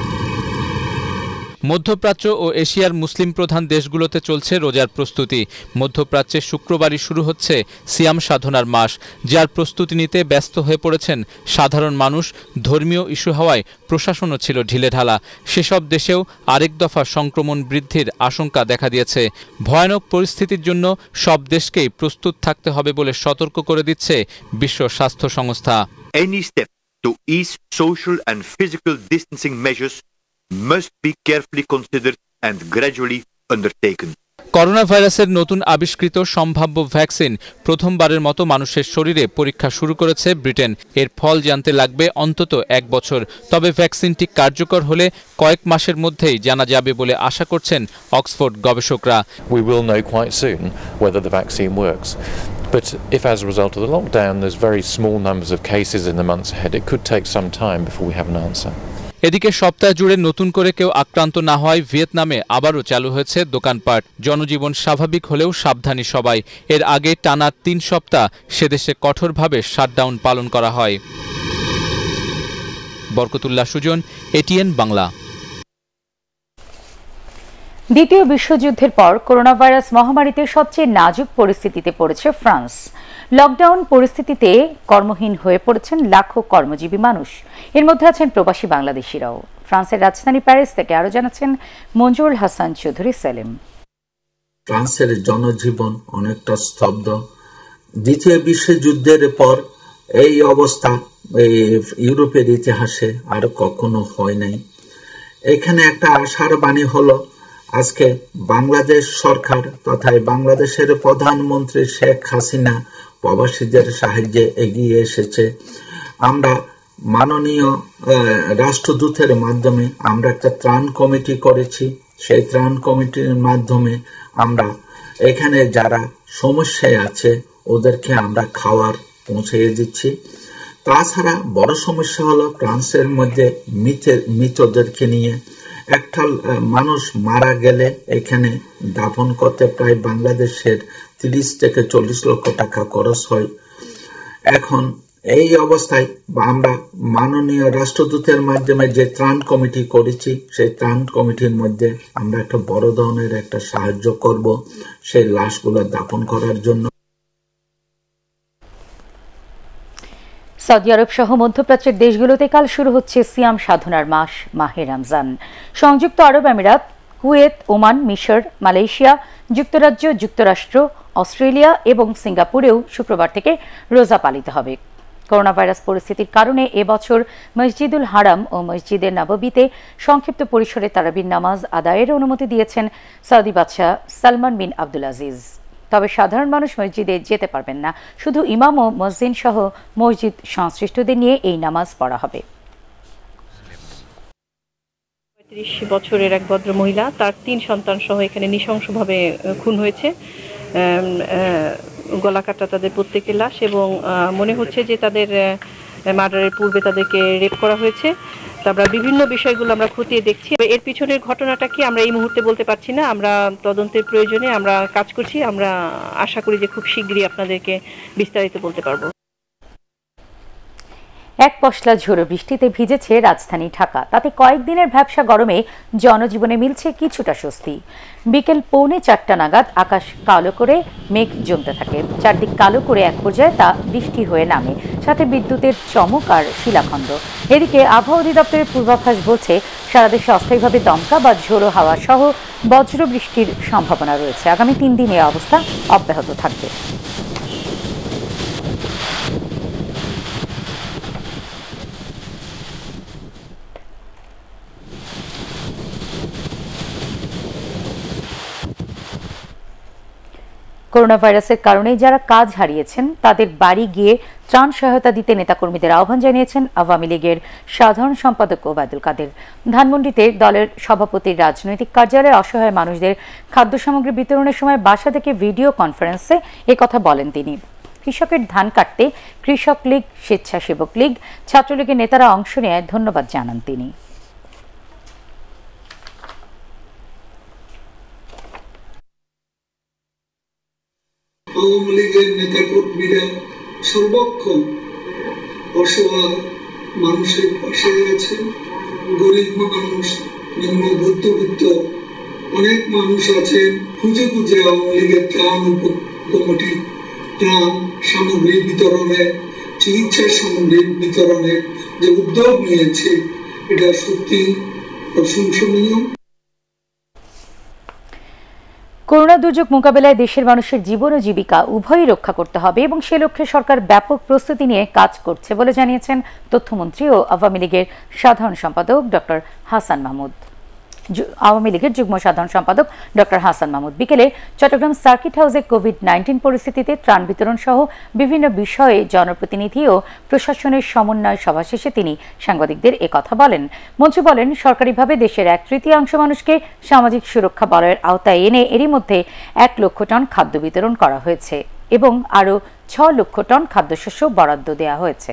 মধ্যপ্রাচ্য ও এশিয়ার মুসলিম প্রধান দেশগুলোতে চলছে রোজার প্রস্তুতি। মধ্যপ্রাচ্যে শুক্রবারই শুরু হচ্ছে সিয়াম সাধনার মাস, যার প্রস্তুতি নিতে ব্যস্ত হয়ে পড়েছেন সাধারণ মানুষ। ধর্মীয় ইস্যু হওয়ায় প্রশাসনও ছিল ঢিলেঢালা। সেসব দেশেও আরেক দফা সংক্রমণ বৃদ্ধির আশঙ্কা দেখা দিয়েছে। ভয়ানক পরিস্থিতির জন্য সব দেশকেই প্রস্তুত থাকতে হবে বলে সতর্ক করে দিচ্ছে বিশ্ব স্বাস্থ্য সংস্থা। Any step to ease social and physical distancing measures must be carefully considered and gradually undertaken. Corona ভাইরাসের নতুন আবিষ্কৃত সম্ভাব্য ভ্যাকসিন প্রথমবারের মতো মানুষের শরীরে পরীক্ষা শুরু করেছে ব্রিটেন। এর ফল জানতে লাগবে অন্তত 1 বছর। তবে ভ্যাকসিনটি কার্যকর হলে কয়েক মাসের মধ্যেই জানা যাবে বলে আশা করছেন অক্সফোর্ড গবেষকরা। We will know quite soon whether the vaccine works. But if as a result of the lockdown there's very small numbers of cases in the months ahead, it could take some time before we have an answer. এদিকে সপ্তাহ জুড়ে নতুন করে কেউ আক্রান্ত না হওয়ায় ভিয়েতনামে আবারও চালু হয়েছে দোকানপাট। জনজীবন স্বাভাবিক হলেও সাবধানী সবাই। এর আগে টানা 3 সপ্তাহ সেদেশে কঠোরভাবে শাটডাউন পালন করা হয়। বরকতুল্লাহ সুজন, এটিএন বাংলা। দ্বিতীয় বিশ্বযুদ্ধের পর করোনা ভাইরাস মহামারীতে সবচেয়ে নাজুক পরিস্থিতিতে পড়েছে ফ্রান্স। লকডাউন পরিস্থিতিতে কর্মহীন হয়ে পড়েছেন লাখো কর্মজীবী মানুষ। এর মধ্যে আছেন প্রবাসী বাংলাদেশিরাও। ফ্রান্সের রাজধানী প্যারিস থেকে আরো জানাচ্ছেন মঞ্জুরুল হাসান চৌধুরী সেলিম। ফ্রান্সের জনজীবন অনেকটা স্তব্ধ। দ্বিতীয় বিশ্বযুদ্ধের পর এই অবস্থা ইউরোপের ইতিহাসে আর কখনো হয় নাই। এখানে একটা আশার বাণী হলো, আজকে বাংলাদেশ সরকার তথা বাংলাদেশের প্রধানমন্ত্রী শেখ হাসিনা প্রবাসীদের সাহায্যে এগিয়ে এসেছে। আমরা মাননীয় রাষ্ট্রদূতের মাধ্যমে আমরা একটা ত্রাণ কমিটি করেছি। সেই ত্রাণ কমিটির মাধ্যমে আমরা এখানে যারা সমস্যায় আছে ওদেরকে আমরা খাবার পৌঁছে দিচ্ছি। তাছাড়া বড় সমস্যা হলো ফ্রান্সের মধ্যে মৃতদেরকে নিয়ে। একটা মানুষ মারা গেলে এখানে দাফন করতে প্রায় বাংলাদেশের 30 থেকে 40 লক্ষ টাকা খরচ হয়। এখন এই অবস্থায় আমরা মাননীয় রাষ্ট্রদূতের মাধ্যমে যে ত্রাণ কমিটি করেছি, সেই ত্রাণ কমিটির মধ্যে আমরা একটা বড় ধরনের একটা সাহায্য করব সেই লাশগুলো দাফন করার জন্য। সৌদি আরব সহ মধ্যপ্রাচ্যের দেশগুলোতে কাল শুরু হচ্ছে সিয়াম সাধনার মাস মাহে রমজান। সংযুক্ত আরব আমিরাত, কুয়েত, ওমান, মিশর, মালয়েশিয়া, যুক্তরাজ্য, যুক্তরাষ্ট্র, অস্ট্রেলিয়া এবং সিঙ্গাপুরেও শুক্রবার থেকে রোজা পালিত হবে। করোনা ভাইরাস পরিস্থিতির কারণে এবছর মসজিদুল হারাম ও মসজিদে নববীতে সংক্ষিপ্ত পরিসরে তারাবির নামাজ আদায়ের অনুমতি দিয়েছেন সৌদি বাদশাহ সালমান বিন আব্দুল আজিজ। তবে সাধারণ মানুষ মসজিদে যেতে পারবেন না। শুধু ইমাম ও মুয়াজ্জিন সহ মসজিদ সংশ্লিষ্টদের নিয়ে এই নামাজ পড়া হবে। 35 বছরের এক ভদ্র মহিলা, তার 3 সন্তান সহ এখানে নৃশংসভাবে খুন হয়েছে। গলা কাটা তাদের প্রত্যেকের লাশ এবং মনে হচ্ছে যে তাদের মার্ডারের পূর্বে তাদেরকে রেপ করা হয়েছে। আমরা বিভিন্ন বিষয়গুলো আমরা খতিয়ে দেখছি। এর পিছনের ঘটনাটা কি আমরা এই মুহূর্তে বলতে পারছি না। আমরা তদন্তের প্রয়োজনে আমরা কাজ করছি। আমরা আশা করি যে খুব শীঘ্রই আপনাদেরকে বিস্তারিত বলতে পারবো। এক পশলা ঝোড়ো বৃষ্টিতে ভিজেছে রাজধানী ঢাকা। তাতে কয়েকদিনের ভ্যাপসা গরমে জনজীবনে মিলছে কিছুটা স্বস্তি। বিকেল 3:45 নাগাদ আকাশ কালো করে মেঘ জমতে থাকে। চারদিক কালো করে এক পর্যায়ে তা বৃষ্টি হয়ে নামে, সাথে বিদ্যুতের চমক আর শিলাখণ্ড। এদিকে আবহাওয়া অধিদপ্তরের পূর্বাভাস বলছে সারা দেশে অস্থায়ীভাবে দমকা বা ঝোড়ো হাওয়া সহ বজ্র বৃষ্টির সম্ভাবনা রয়েছে। আগামী 3 দিন এই অবস্থা অব্যাহত থাকবে। করোনা ভাইরাসের কারণে যারা কাজ হারিয়েছেন তাদের বাড়ি গিয়ে ত্রাণ সহায়তা দিতে নেতাকর্মীদের আহ্বান জানিয়েছেন আওয়ামী লীগের সাধারণ সম্পাদক ওবায়দুল কাদের। ধানমন্ডিতে দলের সভাপতির রাজনৈতিক কার্যালয়ে অসহায় মানুষদের খাদ্য সামগ্রী বিতরণের সময় বাসা থেকে ভিডিও কনফারেন্সে একথা বলেন তিনি। কৃষকের ধান কাটতে কৃষক লীগ, স্বেচ্ছাসেবক লীগ, ছাত্রলীগের নেতারা অংশ নেয় ধন্যবাদ জানান তিনি। আওয়ামী লীগের নেতা কর্মীরা সর্বক্ষণ অসহায় মানুষের পাশে আছে। গরিব মানুষ, নিম্ন মধ্যবিত্ত অনেক মানুষ আছেন, খুঁজে খুঁজে আওয়ামী লীগের ত্রাণ কমিটি ত্রাণ সামগ্রী বিতরণে, চিকিৎসা সামগ্রী বিতরণে যে উদ্যোগ নিয়েছে এটা সত্যি প্রশংসনীয়। করোনা দুর্যোগ মোকাবেলায় দেশের মানুষের জীবন ও জীবিকা উভয়ই রক্ষা করতে হবে এবং সে লক্ষ্যে সরকার ব্যাপক প্রস্তুতি নিয়ে কাজ করছে বলে জানিয়েছেন তথ্যমন্ত্রী ও আওয়ামী লীগের সাধারণ সম্পাদক ডক্টর হাসান মাহমুদ। আওয়ামী লীগের যুগ্ম সাধারণ সম্পাদক ডক্টর হাসান মাহমুদ বিকেলে চট্টগ্রাম সার্কিট হাউসে কোভিড-19 পরিস্থিতিতে ত্রাণ বিতরণ সহ বিভিন্ন বিষয়ে জনপ্রতিনিধি ও প্রশাসনের সমন্বয় সভা শেষে তিনি সাংবাদিকদের একথা বলেন। মন্ত্রী বলেন, সরকারিভাবে দেশের 1/3 মানুষকে সামাজিক সুরক্ষা বলয়ের আওতায় এনে এরই মধ্যে 1 লক্ষ টন খাদ্য বিতরণ করা হয়েছে এবং আরও 6 লক্ষ টন খাদ্যশস্য বরাদ্দ দেওয়া হয়েছে।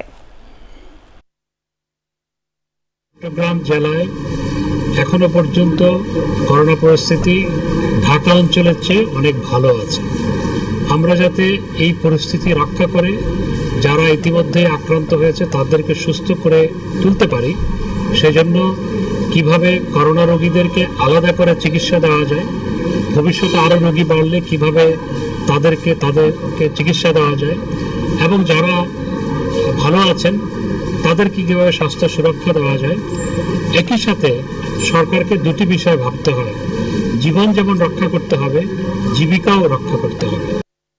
চট্টগ্রাম জেলায় এখনো পর্যন্ত করোনা পরিস্থিতি ঢাকা অঞ্চলের চেয়ে অনেক ভালো আছে। আমরা যাতে এই পরিস্থিতি রক্ষা করে যারা ইতিমধ্যে আক্রান্ত হয়েছে তাদেরকে সুস্থ করে তুলতে পারি, সেজন্য কিভাবে করোনা রোগীদেরকে আলাদা করে চিকিৎসা দেওয়া যায়, ভবিষ্যতে আরও রোগী বাড়লে কিভাবে তাদেরকে চিকিৎসা দেওয়া যায় এবং যারা ভালো আছেন তাদেরকে কিভাবে স্বাস্থ্য সুরক্ষা দেওয়া যায়। একই সাথে সরকারকে দুটি বিষয় ভাবতে হয়, জীবন যেমন রক্ষা করতে হবে, জীবিকাও রক্ষা করতে হবে।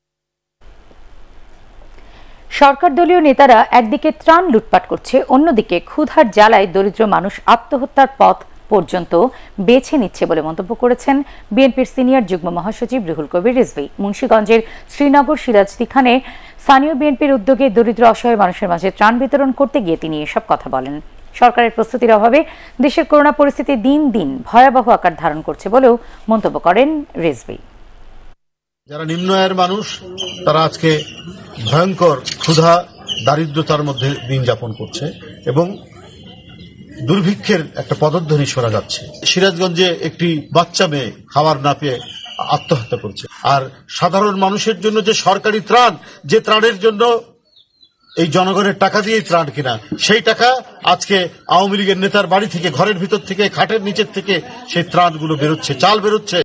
সরকার দলীয় নেতারা একদিকে ত্রাণ লুটপাট করছে, অন্যদিকে ক্ষুধার জ্বালায় দরিদ্র মানুষ আত্মহত্যার পথ পর্যন্ত বেছে নিচ্ছে বলে মন্তব্য করেছেন বিএনপির সিনিয়র যুগ্ম মহাসচিব রুহুল কবির রিজভী। মুন্সিগঞ্জের শ্রীনগর সিরাজদিখানে স্থানীয় বিএনপির উদ্যোগে দরিদ্র অসহায় মানুষের মাঝে ত্রাণ বিতরণ করতে গিয়ে তিনি এসব কথা বলেন। সরকারের প্রস্তুতির অভাবে দেশের করোনা পরিস্থিতি দিন দিন ভয়াবহ আকার ধারণ করছে বলেও মন্তব্য করেন রিজভী। যারা নিম্ন আয়ের মানুষ তারা আজকে ভয়ঙ্কর ক্ষুধা দারিদ্রতার মধ্যে দিন যাপন করছে এবং দুর্ভিক্ষের একটা পদধ্বনি শোনা যাচ্ছে। সিরাজগঞ্জে একটি বাচ্চা মেয়ে খাবার না পেয়ে আত্মহত্যা করছে। আর সাধারণ মানুষের জন্য যে সরকারি ত্রাণ, যে ত্রাণের জন্য এই জনগণের টাকা দিয়ে ত্রাণ কিনা, সেই টাকা আজকে আওয়ামী লীগের নেতার বাড়ি থেকে, ঘরের ভিতর থেকে, খাটের নিচের থেকে সেই ত্রাণগুলো বেরোচ্ছে, চাল বেরোচ্ছে।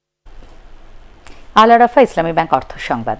আল আরাফা ইসলামী ব্যাংক অর্থ সংবাদ।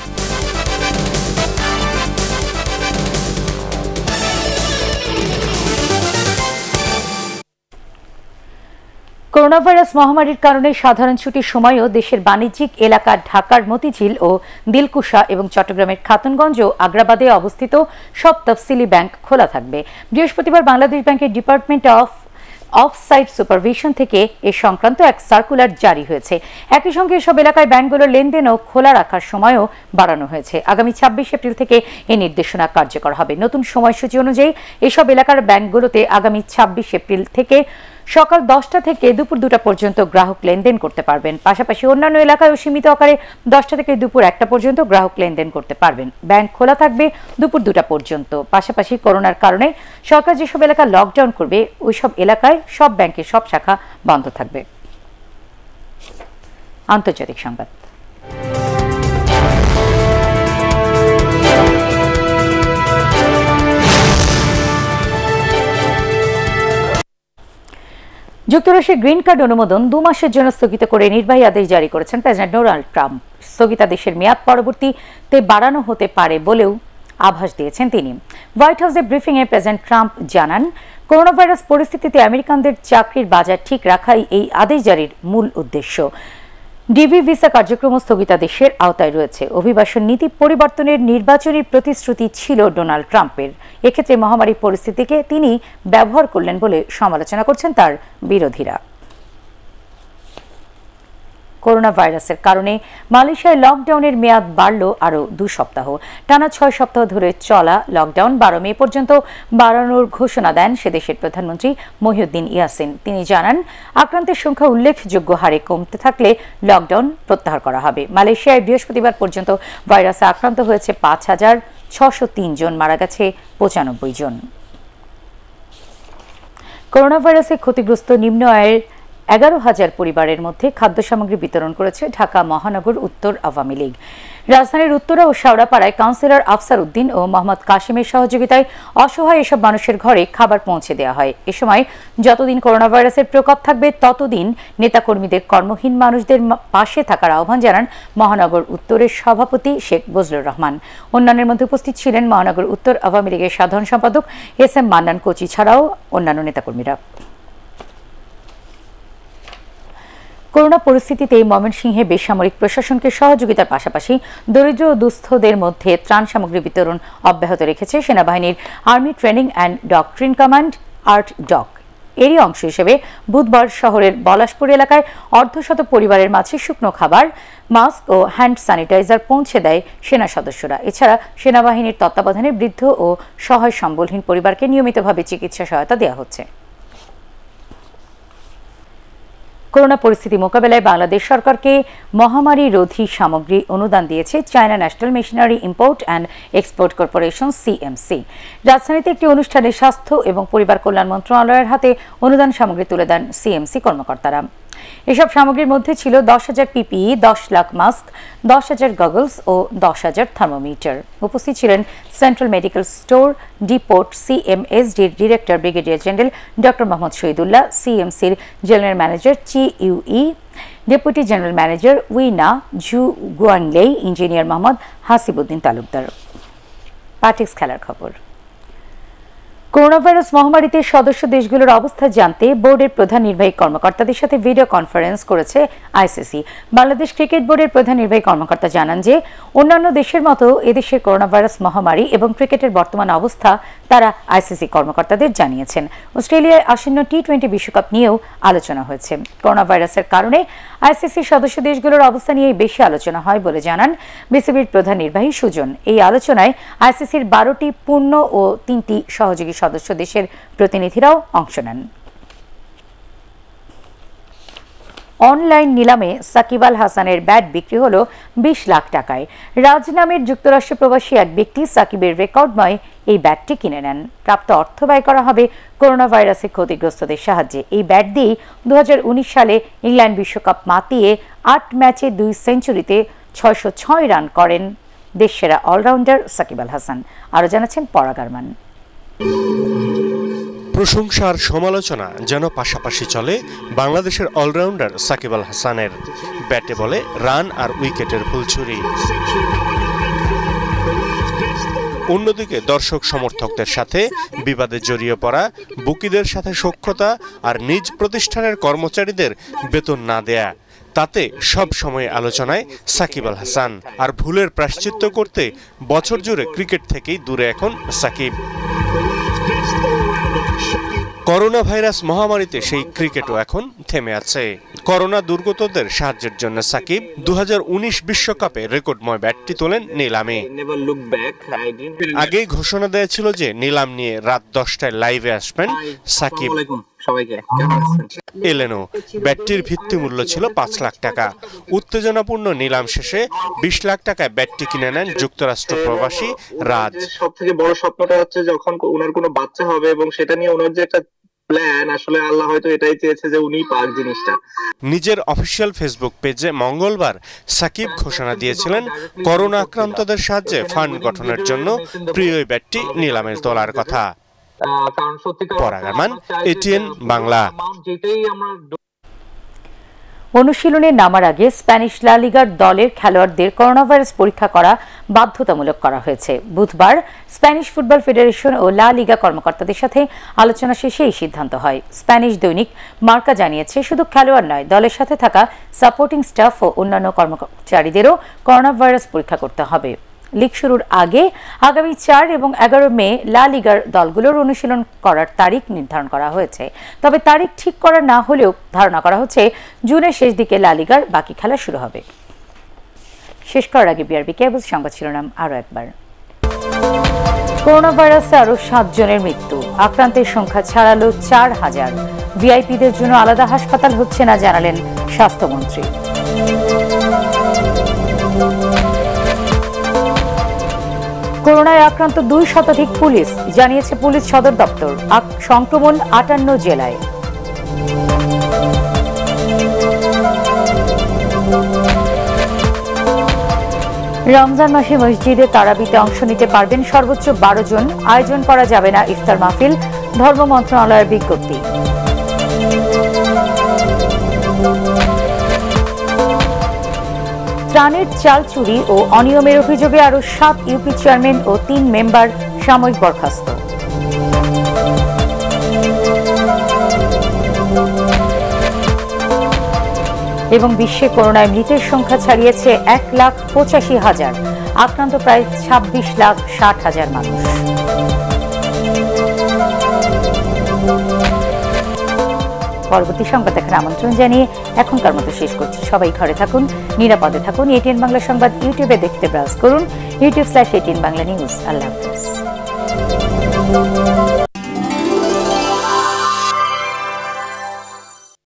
করোনা ভাইরাস মহামারীর কারণে সাধারণ ছুটির সময়ও দেশের বাণিজ্যিক এলাকা ঢাকার মতিঝিল ও দিলকুশা এবং চট্টগ্রামের খাতুনগঞ্জ ও আগ্রাবাদে অবস্থিত সব তফসিলি ব্যাংক খোলা থাকবে। বৃহস্পতিবার বাংলাদেশ ব্যাংকের ডিপার্টমেন্ট অফ সাইট সুপারভিশন থেকে এ সংক্রান্ত এক সার্কুলার জারি হয়েছে। একই সঙ্গে এসব এলাকায় ব্যাংকগুলোর লেনদেন ও খোলা রাখার সময়ও বাড়ানো হয়েছে। আগামী 26 এপ্রিল থেকে এই নির্দেশনা কার্যকর হবে। নতুন সময়সূচি অনুযায়ী এসব এলাকার ব্যাংকগুলোতে আগামী 26 এপ্রিল থেকে সকাল 10টা থেকে দুপুর 2টা পর্যন্ত গ্রাহক লেনদেন করতে পারবেন। পাশাপাশি অন্যান্য এলাকায়ও সীমিত আকারে 10টা থেকে দুপুর 1টা পর্যন্ত গ্রাহক লেনদেন করতে পারবেন। ব্যাংক খোলা থাকবে দুপুর 2টা পর্যন্ত। পাশাপাশি করোনার কারণে সরকার যেসব এলাকা লকডাউন করবে ওইসব এলাকায় সব ব্যাংকের সব শাখা বন্ধ থাকবে। আন্তর্জাতিক সংবাদ। যুক্তরাষ্ট্রের গ্রিন কার্ড অনুমোদন 2 মাসের জন্য স্থগিত করে নির্বাহী আদেশ জারি করেছেন প্রেসিডেন্ট ডোনাল্ড ট্রাম্প। স্থগিতাদেশের মেয়াদ পরবর্তীতে বাড়ানো হতে পারে বলেও আভাস দিয়েছেন তিনি। হোয়াইট হাউসে ব্রিফিংয়ে প্রেসিডেন্ট ট্রাম্প জানান, করোনা ভাইরাস পরিস্থিতিতে আমেরিকানদের চাকরির বাজার ঠিক রাখাই এই আদেশ জারির মূল উদ্দেশ্য। ডিভি ভিসা কার্যক্রম স্থগিতাদেশের আওতায় রয়েছে। অভিবাসন নীতি পরিবর্তনের নির্বাচনী প্রতিশ্রুতি ছিল ডোনাল্ড ট্রাম্পের। এক্ষেত্রে মহামারী পরিস্থিতিকে তিনি ব্যবহার করলেন বলে সমালোচনা করছেন তার বিরোধীরা। করোনা ভাইরাসের কারণে মালয়েশিয়ায় লকডাউনের মেয়াদ বাড়ল আরও 2 সপ্তাহ। টানা 6 সপ্তাহ ধরে চলা লকডাউন 12 মে পর্যন্ত বাড়ানোর ঘোষণা দেন সে দেশের প্রধানমন্ত্রী মহিউদ্দিন ইয়াসিন। তিনি জানান, আক্রান্তের সংখ্যা উল্লেখযোগ্য হারে কমতে থাকলে লকডাউন প্রত্যাহার করা হবে। মালয়েশিয়ায় বৃহস্পতিবার পর্যন্ত ভাইরাসে আক্রান্ত হয়েছে 5,603 জন, মারা গেছে 95 জন। করোনা ভাইরাসে ক্ষতিগ্রস্ত নিম্ন আয়ের 11,000 পরিবারের মধ্যে খাদ্য সামগ্রী বিতরণ করেছে ঢাকা মহানগর উত্তর আওয়ামী লীগ। রাজধানীর উত্তরা ও শাওড়াপাড়ায় কাউন্সিলর আফসার উদ্দিন ও মোহাম্মদ কাশিমের সহযোগিতায় অসহায় এসব মানুষের ঘরে খাবার পৌঁছে দেওয়া হয়। এ সময় যতদিন করোনা ভাইরাসের প্রকোপ থাকবে ততদিন নেতাকর্মীদের কর্মহীন মানুষদের পাশে থাকার আহ্বান জানান মহানগর উত্তরের সভাপতি শেখ বজলুর রহমান। অন্যান্যের মধ্যে উপস্থিত ছিলেন মহানগর উত্তর আওয়ামী লীগের সাধারণ সম্পাদক এস.এম. মান্নান কোচি ছাড়াও অন্যান্য নেতাকর্মীরা। করোনা পরিস্থিতিতে ময়মনসিংহে বেসামরিক প্রশাসনকে সহযোগিতার পাশাপাশি দরিদ্র ও দুস্থদের মধ্যে ত্রাণ সামগ্রী বিতরণ অব্যাহত রেখেছে সেনাবাহিনীর army training and doctrine command ARTDOC. এরই অংশ হিসেবে বুধবার শহরের পলাশপুর এলাকায় অর্ধশত পরিবারের মাঝে শুকনো খাবার, মাস্ক ও হ্যান্ড স্যানিটাইজার পৌঁছে দেয় সেনা সদস্যরা। এছাড়া সেনাবাহিনীর তত্ত্বাবধানে বৃদ্ধ ও সহায় সম্বলহীন পরিবারকে নিয়মিতভাবে চিকিৎসা সহায়তা দেওয়া হচ্ছে। করোনা পরিস্থিতি মোকাবেলায় বাংলাদেশ সরকারকে মহামারী রোধী সামগ্রী অনুদান দিয়েছে China national machinery import and export corporation CMC. রাজধানীতে একটি অনুষ্ঠানে স্বাস্থ্য এবং পরিবার কল্যাণ মন্ত্রণালয়ের হাতে অনুদান সামগ্রী তুলে দেন সিএমসি কর্মকর্তারা। এসব সামগ্রীর মধ্যে ছিল 10,000 পিপিই, 10 লাখ মাস্ক, 10,000 গগলস ও 10,000 থার্মোমিটার। উপস্থিত ছিলেন সেন্ট্রাল মেডিকেল স্টোর ডিপোর্ট সিএমএসডির director brigadier general doctor Mohammad Shahidullah, সিএমসির জেনারেল ম্যানেজার চিইউই, ডেপুটি জেনারেল ম্যানেজার উইনা Zhu Guanglei, engineer Mohammad Hasibuddin Talukdar. প্যাটিক্স খেলার খবর। করোনা ভাইরাস মহামারীতে সদস্য দেশগুলোর অবস্থা জানতে বোর্ডের প্রধান নির্বাহী কর্মকর্তাদের সাথে ভিডিও কনফারেন্স করেছে আইসিসি। বাংলাদেশ ক্রিকেট বোর্ডের প্রধান নির্বাহী কর্মকর্তা জানান যে অন্যান্য দেশের মতো এদেশের করোনা ভাইরাস মহামারী এবং ক্রিকেটের বর্তমান অবস্থা তারা আইসিসি কর্মকর্তাদের জানিয়েছেন। অস্ট্রেলিয়ায় আসন্ন টি-20 বিশ্বকাপ নিয়েও আলোচনা হয়েছে। করোনা ভাইরাসের কারণে আইসিসি সদস্য দেশগুলোর অবস্থা নিয়ে বেশি আলোচনা হয় বলে জানান বিসিবির প্রধান নির্বাহী সুজন। এই আলোচনায় আইসিসির 12টি পূর্ণ ও 3টি সহযোগী সদস্য দেশের প্রতিনিধিরাও অংশ নেন। অনলাইন নিলামে সাকিব আল হাসানের ব্যাট বিক্রি হলো 20 লাখ টাকায়। রাজ নামের যুক্তরাষ্ট্র প্রবাসী এক ব্যক্তি সাকিবের রেকর্ডময় এই ব্যাটটি কিনে নেন। প্রাপ্ত অর্থ ব্যয় করা হবে করোনা ভাইরাসে ক্ষতিগ্রস্তদের সাহায্যে। এই ব্যাট দিয়ে 2019 সালে ইংল্যান্ড বিশ্বকাপ মাতিয়ে 8 ম্যাচে 2 সেঞ্চুরিতে 606 রান করেন দেশসেরা অলরাউন্ডার সাকিব আল হাসান। আরও জানাচ্ছেন পরাগ আরমান। প্রশংসার সমালোচনা যেন পাশাপাশি চলে বাংলাদেশের অলরাউন্ডার সাকিব আল হাসানের। ব্যাটে বলে রান আর উইকেটের ফুলছুরি। অন্যদিকে দর্শক সমর্থকদের সাথে বিবাদে জড়িয়ে পড়া, বুকিদের সাথে সখ্যতা আর নিজ প্রতিষ্ঠানের কর্মচারীদের বেতন না দেয়া, তাতে সব সময় আলোচনায় সাকিব আল হাসান। আর ভুলের প্রায়শ্চিত্ত করতে বছর জুড়ে ক্রিকেট থেকেই দূরে এখন সাকিব। করোনা ভাইরাস মহামারীতে সেই ক্রিকেটও এখন থেমে আছে। করোনা দুর্গতদের সাহায্যের জন্য সাকিব 2019 বিশ্বকাপে রেকর্ডময় ব্যাটটি তোলেন নিলামে। আগেই ঘোষণা দেয়া ছিল যে নিলাম নিয়ে রাত 10টায় লাইভে আসবেন সাকিব। এলেনও। ব্যাটটির ভিত্তি মূল্য ছিল 5 লাখ টাকা। উত্তেজনাপূর্ণ নিলাম শেষে 20 লাখ টাকায় ব্যাটটি কিনে নেন যুক্তরাষ্ট্র প্রবাসী রাজ। সব থেকে বড় স্বপ্নটা হচ্ছে যখন ওনার কোনো বাচ্চা হবে এবং সেটা নিয়ে ওনার যে একটা প্ল্যান, আসলে আল্লাহ হয়তো এটাই চেয়েছে যে উনি পাক জিনিসটা। নিজের অফিসিয়াল ফেসবুক পেজে মঙ্গলবার সাকিব ঘোষণা দিয়েছিলেন করোনা আক্রান্তদের সাহায্যে ফান্ড গঠনের জন্য প্রিয় ব্যাটটি নিলামে তোলার কথা। পরাগ আরমান, এটিএন বাংলা। অনুশীলনে নামার আগে স্প্যানিশ লা লিগার দলের খেলোয়াড়দের করোনা ভাইরাস পরীক্ষা করা বাধ্যতামূলক করা হয়েছে। বুধবার স্প্যানিশ ফুটবল ফেডারেশন ও লা লিগা কর্মকর্তাদের সাথে আলোচনা শেষে এই সিদ্ধান্ত হয়। স্প্যানিশ দৈনিক মার্কা জানিয়েছে, শুধু খেলোয়াড় নয়, দলের সাথে থাকা সাপোর্টিং স্টাফ ও অন্যান্য কর্মচারীদেরও করোনা ভাইরাস পরীক্ষা করতে হবে। লিগ শুরুর আগে আগামী 4 এবং 11 মে লা লিগার দলগুলোর অনুশীলন করার তারিখ নির্ধারণ করা হয়েছে। তবে তারিখ ঠিক করা না হলেও ধারণা করা হচ্ছে জুনের শেষ দিকে লা লিগার বাকি খেলা শুরু হবে। শেষ করার আগে বিআরবি কেবল সংবাদ শিরোনাম আরও একবার। করোনা ভাইরাসে আরও 7 জনের মৃত্যু, আক্রান্তের সংখ্যা ছাড়ালো 4000। ভিআইপিদের জন্য আলাদা হাসপাতাল হচ্ছে না জানালেন স্বাস্থ্যমন্ত্রী। করোনায় আক্রান্ত 2 শতাধিক পুলিশ, জানিয়েছে পুলিশ সদর দপ্তর। সংক্রমণ 58 জেলায়। রমজান মাসে মসজিদে তারাবিতে অংশ নিতে পারবেন সর্বোচ্চ 12 জন, আয়োজন করা যাবে না ইফতার মাহফিল, ধর্ম মন্ত্রণালয়ের বিজ্ঞপ্তি। ত্রাণের চাল চুরি ও অনিয়মের অভিযোগে আরও 7 ইউপি চেয়ারম্যান ও 3 মেম্বার সাময়িক বরখাস্ত। এবং বিশ্বে করোনায় মৃতের সংখ্যা ছাড়িয়েছে 1,85,000, আক্রান্ত প্রায় 26,60,000 মানুষ। পরবর্তী সংবাদ দেখার আমন্ত্রণ জানিয়ে এখনকার মতো শেষ করছি। সবাই ঘরে থাকুন, নিরাপদে থাকুন। এটিএন বাংলা সংবাদ ইউটিউবে দেখতে ব্রাউজ করুন, youtube/ATN Bangla News। আল্লাহ হাফেজ।